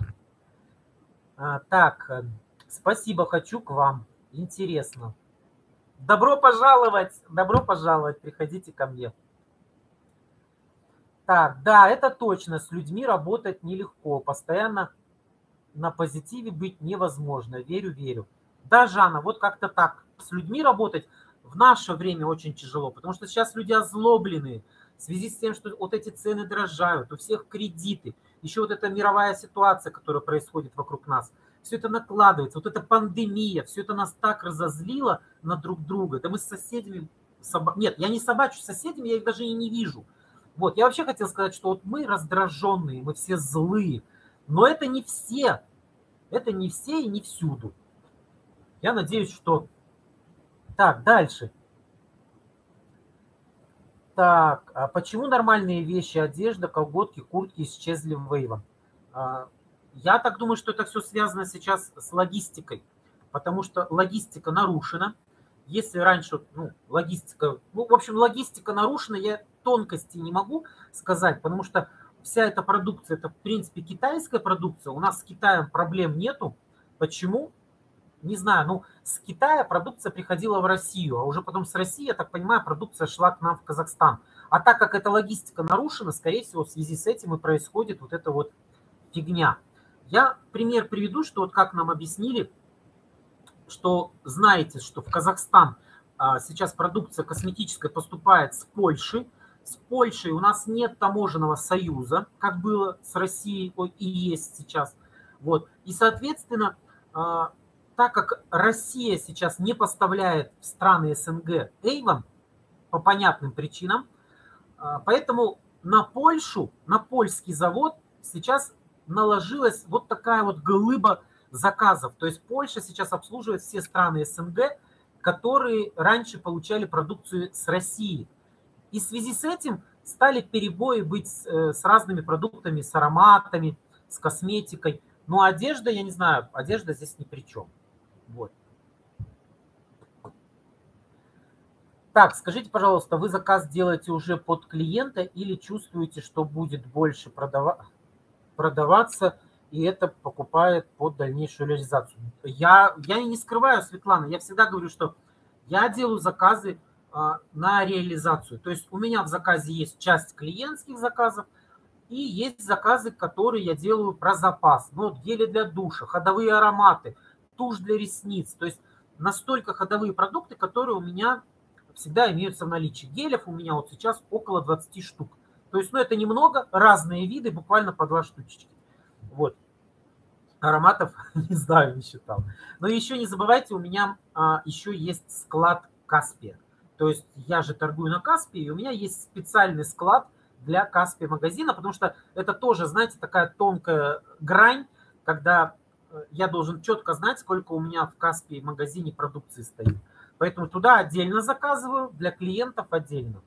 Так, спасибо, хочу к вам. Интересно. Добро пожаловать, приходите ко мне. Так, да, это точно, с людьми работать нелегко, постоянно на позитиве быть невозможно, верю. Да, Жанна, вот как-то так, с людьми работать в наше время очень тяжело, потому что сейчас люди озлобленные, в связи с тем, что вот эти цены дорожают, у всех кредиты, еще вот эта мировая ситуация, которая происходит вокруг нас, все это накладывается, вот эта пандемия, все это нас так разозлило на друг друга. Да мы с соседями, нет, я не собачусь с соседями, я их даже и не вижу. Вот, я вообще хотел сказать, что вот мы раздраженные, мы все злые, но это не все и не всюду. Я надеюсь, что... Так, дальше. Так, а почему нормальные вещи, одежда, колготки, куртки исчезли в Вейва? Я так думаю, что это все связано сейчас с логистикой, потому что логистика нарушена. Если раньше, логистика, в общем, логистика нарушена, я тонкости не могу сказать, потому что вся эта продукция, это, в принципе, китайская продукция. У нас с Китаем проблем нету. Почему? Не знаю, с Китая продукция приходила в Россию, а уже потом с России, я так понимаю, продукция шла к нам в Казахстан. А так как эта логистика нарушена, скорее всего, в связи с этим и происходит вот эта вот фигня. Я пример приведу, что вот как нам объяснили, что знаете, что в Казахстан сейчас продукция косметическая поступает с Польши. С Польшей у нас нет таможенного союза, как было с Россией и есть сейчас. Вот. И, соответственно, так как Россия сейчас не поставляет в страны СНГ Avon по понятным причинам, поэтому на Польшу, на польский завод сейчас наложилась вот такая вот глыба заказов. То есть Польша сейчас обслуживает все страны СНГ, которые раньше получали продукцию с России. И в связи с этим стали перебои быть с разными продуктами, с ароматами, с косметикой. Но одежда, я не знаю, одежда здесь ни при чем. Вот. Так, скажите, пожалуйста, вы заказ делаете уже под клиента или чувствуете, что будет больше продаваться, и это покупает под дальнейшую реализацию? Я не скрываю, Светлана, я всегда говорю, что я делаю заказы на реализацию. То есть у меня в заказе есть часть клиентских заказов, и есть заказы, которые я делаю про запас. Вот гели для душа, ходовые ароматы, тушь для ресниц. То есть настолько ходовые продукты, которые у меня всегда имеются в наличии. Гелев у меня вот сейчас около 20 штук. То есть, это немного, разные виды, буквально по 2 штучки. Вот. Ароматов, не знаю, не считал. Но еще не забывайте, у меня еще есть склад Каспия. То есть я же торгую на Каспии, и у меня есть специальный склад для Каспия магазина, потому что это тоже, знаете, такая тонкая грань, когда я должен четко знать, сколько у меня в Каспии магазине продукции стоит. Поэтому туда отдельно заказываю, для клиентов отдельно.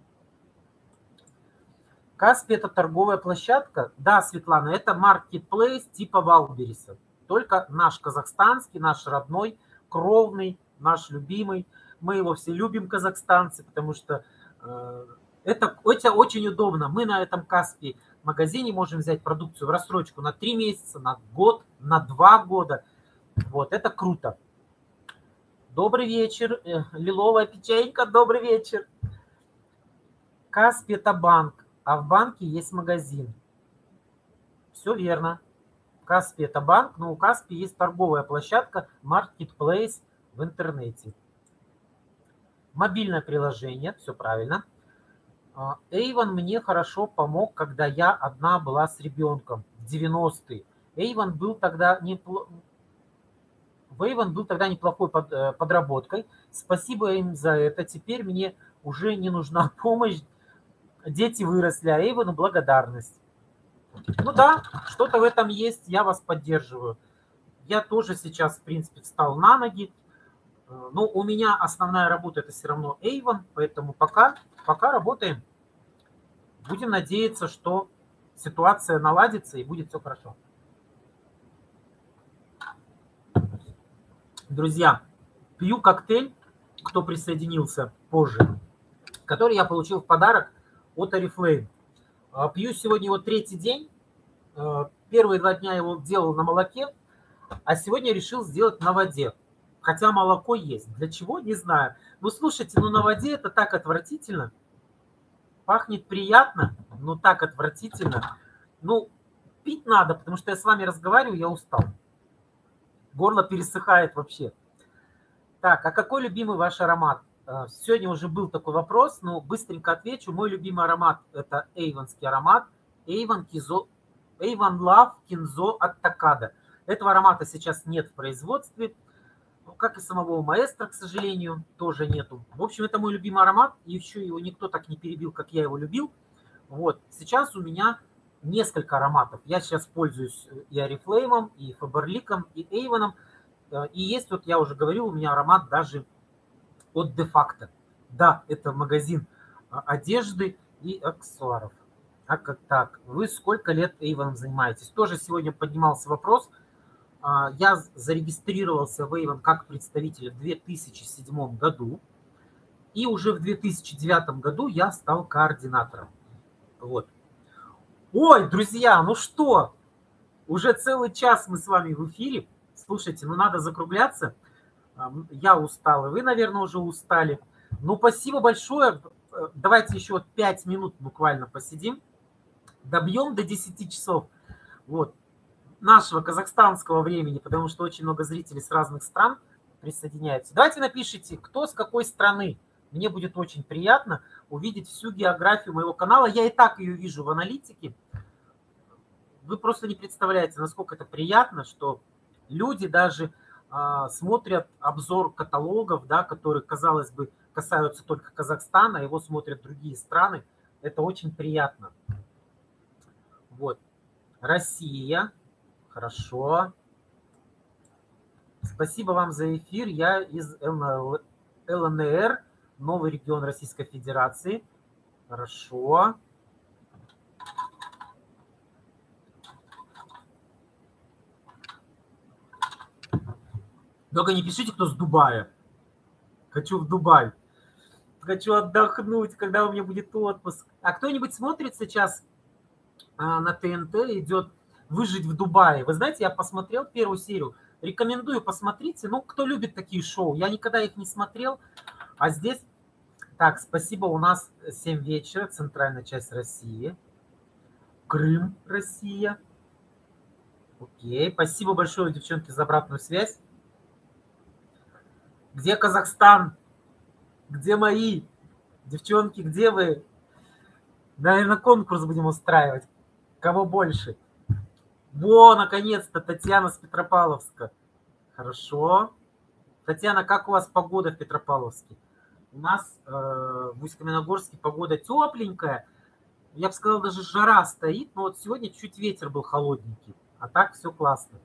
Каспи – это торговая площадка? Да, Светлана, это маркетплейс типа Валбериса. Только наш казахстанский, наш родной, кровный, наш любимый. Мы его все любим, казахстанцы, потому что это очень удобно. Мы на этом Каспи магазине можем взять продукцию в рассрочку на 3 месяца, на год, на 2 года. Вот, это круто. Добрый вечер, лиловая печенька, добрый вечер. Каспи – это банк, а в банке есть магазин. Все верно. Каспи – это банк, но у Каспи есть торговая площадка, маркетплейс в интернете. Мобильное приложение, все правильно. Avon мне хорошо помог, когда я одна была с ребенком в 90-е. Avon был тогда неплохой подработкой. Спасибо им за это. Теперь мне уже не нужна помощь. Дети выросли, а Avon благодарность. Ну да, что-то в этом есть. Я вас поддерживаю. Я тоже сейчас, в принципе, встал на ноги. Но у меня основная работа это все равно Avon. Поэтому пока работаем. Будем надеяться, что ситуация наладится и будет все хорошо. Друзья, пью коктейль, кто присоединился позже, который я получил в подарок от Oriflame. Пью сегодня его 3-й день. Первые 2 дня его делал на молоке, а сегодня решил сделать на воде. Хотя молоко есть. Для чего? Не знаю. Ну, слушайте, на воде это так отвратительно. Пахнет приятно, но так отвратительно. Пить надо, потому что я с вами разговариваю, я устал. Горло пересыхает вообще. Так, а какой любимый ваш аромат? Сегодня уже был такой вопрос, но быстренько отвечу. Мой любимый аромат это эйвонский аромат. Avon Love Kinzo от Takada. Этого аромата сейчас нет в производстве. Как и самого маэстро, к сожалению, тоже нету. В общем, это мой любимый аромат. И еще его никто так не перебил, как я его любил. Вот. Сейчас у меня несколько ароматов. Я сейчас пользуюсь и Oriflame, и Faberlic, и Avon. И есть, я уже говорил, у меня аромат даже от De Facto. Да, это магазин одежды и аксессуаров. А как так? Вы сколько лет Avon занимаетесь? Тоже сегодня поднимался вопрос. Я зарегистрировался в Avon как представитель в 2007 году. И уже в 2009 году я стал координатором. Вот. Ой, друзья, ну что? Уже целый час мы с вами в эфире. Слушайте, ну надо закругляться. Я устал, и вы, наверное, уже устали. Ну, спасибо большое. Давайте еще 5 минут буквально посидим. Добьем до 10 часов вот, нашего казахстанского времени, потому что очень много зрителей с разных стран присоединяются. Давайте напишите, кто с какой страны. Мне будет очень приятно увидеть всю географию моего канала. Я и так ее вижу в аналитике. Вы просто не представляете, насколько это приятно, что люди даже смотрят обзор каталогов, да, которые, казалось бы, касаются только Казахстана, его смотрят другие страны. Это очень приятно. Вот. Россия. Хорошо. Спасибо вам за эфир. Я из ЛНР, новый регион Российской Федерации. Хорошо. Только не пишите, кто с Дубая. Хочу в Дубай. Хочу отдохнуть, когда у меня будет отпуск. А кто-нибудь смотрит сейчас на ТНТ, идет «Выжить в Дубае»? Вы знаете, я посмотрел первую серию. Рекомендую, посмотрите. Ну, кто любит такие шоу? Я никогда их не смотрел. А здесь... Так, спасибо. У нас 7 вечера. Центральная часть России. Крым, Россия. Окей. Спасибо большое, девчонки, за обратную связь. Где Казахстан? Где мои? Девчонки, где вы? Наверное, конкурс будем устраивать. Кого больше? Во, наконец-то, Татьяна с Петропавловска. Хорошо. Татьяна, как у вас погода в Петропавловске? У нас в Усть-Каменогорске погода тепленькая. Я бы сказал, даже жара стоит. Но вот сегодня чуть ветер был холодненький. А так все классно.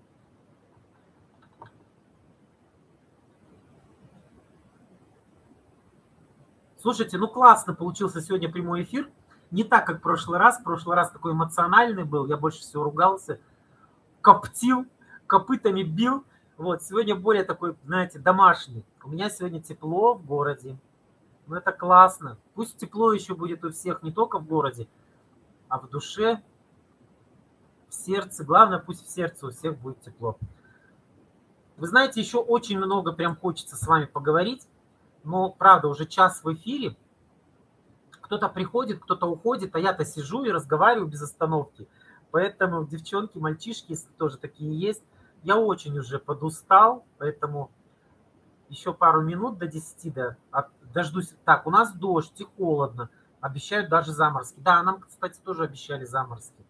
Слушайте, ну классно получился сегодня прямой эфир. Не так, как в прошлый раз. В прошлый раз такой эмоциональный был. Я больше всего ругался, коптил, копытами бил. Вот, сегодня более такой, знаете, домашний. У меня сегодня тепло в городе. Ну, это классно. Пусть тепло еще будет у всех, не только в городе, а в душе, в сердце. Главное, пусть в сердце у всех будет тепло. Вы знаете, еще очень много прям хочется с вами поговорить. Но, правда, уже час в эфире. Кто-то приходит, кто-то уходит, а я-то сижу и разговариваю без остановки. Поэтому, девчонки, мальчишки, если тоже такие есть, я очень уже подустал, поэтому еще пару минут до 10, дождусь. Так, у нас дождь и холодно. Обещают даже заморозки. Да, нам, кстати, тоже обещали заморозки.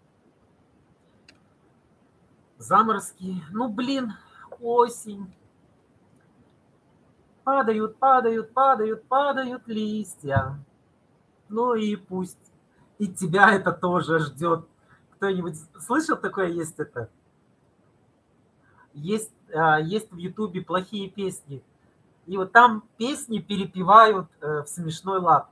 Заморозки. Ну, блин, осень. Падают, падают, падают, падают листья. Ну и пусть. И тебя это тоже ждет. Кто-нибудь слышал такое? Есть это? Есть в Ютубе плохие песни. И вот там песни перепевают в смешной лад.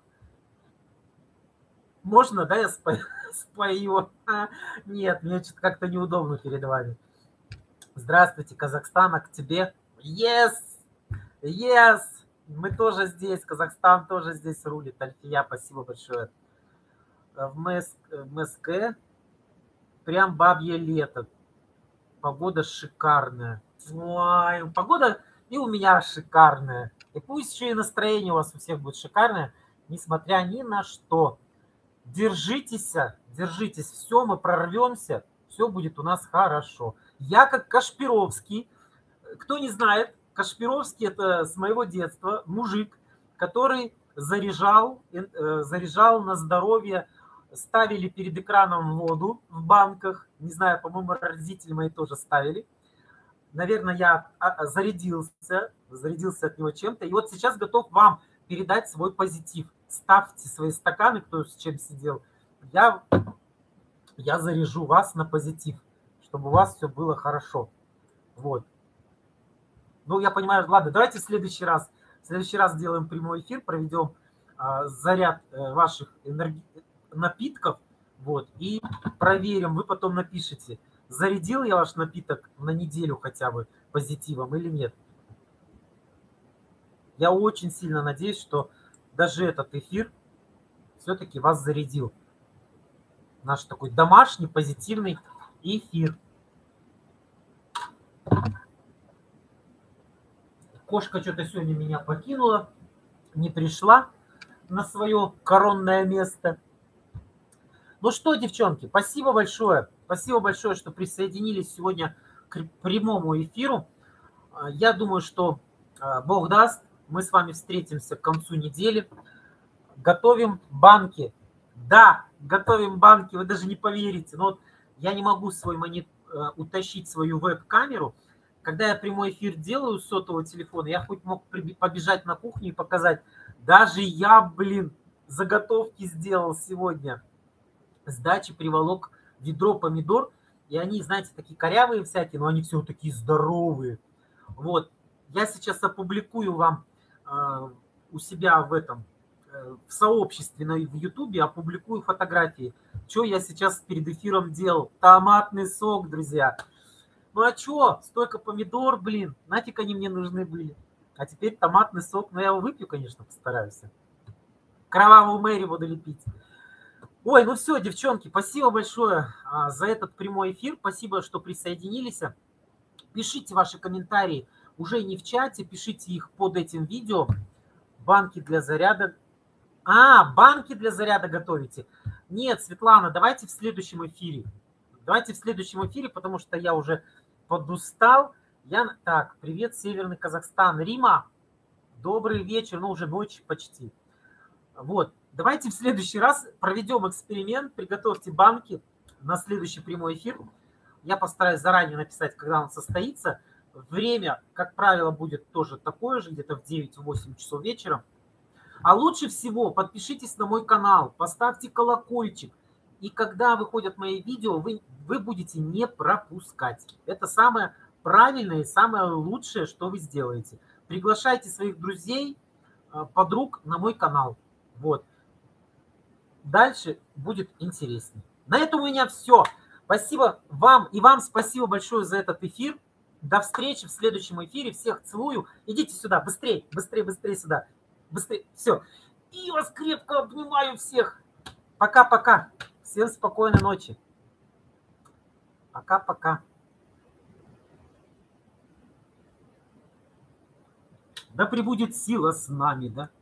Можно, да, я спою? Нет, мне что-то как-то неудобно перед вами. Здравствуйте, Казахстан, а к тебе? Yes! Yes! Мы тоже здесь, Казахстан тоже здесь рулит. Альфия, спасибо большое. В МСК прям бабье лето. Погода шикарная. Ой, погода и у меня шикарная. И пусть еще и настроение у вас у всех будет шикарное, несмотря ни на что. Держитесь, держитесь. Все, мы прорвемся. Все будет у нас хорошо. Я как Кашпировский. Кто не знает, Кашпировский это с моего детства мужик, который заряжал на здоровье, ставили перед экраном воду в банках. Не знаю, по-моему, родители мои тоже ставили. Наверное, я зарядился от него чем-то. И вот сейчас готов вам передать свой позитив. Ставьте свои стаканы, кто с чем сидел. Я заряжу вас на позитив, чтобы у вас все было хорошо. Вот. Ну, я понимаю, ладно, давайте в следующий раз сделаем прямой эфир, проведем заряд ваших напитков, вот, и проверим, вы потом напишите, зарядил я ваш напиток на неделю хотя бы позитивом или нет. Я очень сильно надеюсь, что даже этот эфир все-таки вас зарядил. Наш такой домашний позитивный эфир. Кошка что-то сегодня меня покинула, не пришла на свое коронное место. Ну что, девчонки, спасибо большое. Спасибо большое, что присоединились сегодня к прямому эфиру. Я думаю, что Бог даст, мы с вами встретимся к концу недели. Готовим банки. Да, готовим банки, вы даже не поверите. Но вот я не могу утащить свою веб-камеру. Когда я прямой эфир делаю с сотового телефона, я хоть мог побежать на кухню и показать. Даже я, заготовки сделал сегодня. С дачи приволок ведро помидор. И они, знаете, такие корявые всякие, но они все такие здоровые. Вот. Я сейчас опубликую вам у себя в сообществе в Ютубе, опубликую фотографии, что я сейчас перед эфиром делал. Томатный сок, друзья. Ну а что? Столько помидор, нафиг они мне нужны были. А теперь томатный сок. Ну я его выпью, конечно, постараюсь. Кровавую Мэри буду лепить. Ой, ну все, девчонки, спасибо большое за этот прямой эфир. Спасибо, что присоединились. Пишите ваши комментарии уже не в чате, пишите их под этим видео. Банки для заряда. Банки для заряда готовите? Нет, Светлана, давайте в следующем эфире. Давайте в следующем эфире, потому что я уже подустал. Так, привет, Северный Казахстан. Рима, добрый вечер, ну уже ночь почти. Вот, давайте в следующий раз проведем эксперимент, приготовьте банки на следующий прямой эфир. Я постараюсь заранее написать, когда он состоится. Время, как правило, будет тоже такое же, где-то в 9-8 часов вечера. А лучше всего подпишитесь на мой канал, поставьте колокольчик. И когда выходят мои видео, вы будете не пропускать. Это самое правильное и самое лучшее, что вы сделаете. Приглашайте своих друзей, подруг на мой канал. Вот. Дальше будет интереснее. На этом у меня все. Спасибо вам и вам спасибо большое за этот эфир. До встречи в следующем эфире. Всех целую. Идите сюда, быстрее, быстрее, быстрее сюда. Быстрее. Все. И вас крепко обнимаю всех. Пока-пока. Всем спокойной ночи. Пока-пока. Да пребудет сила с нами, да.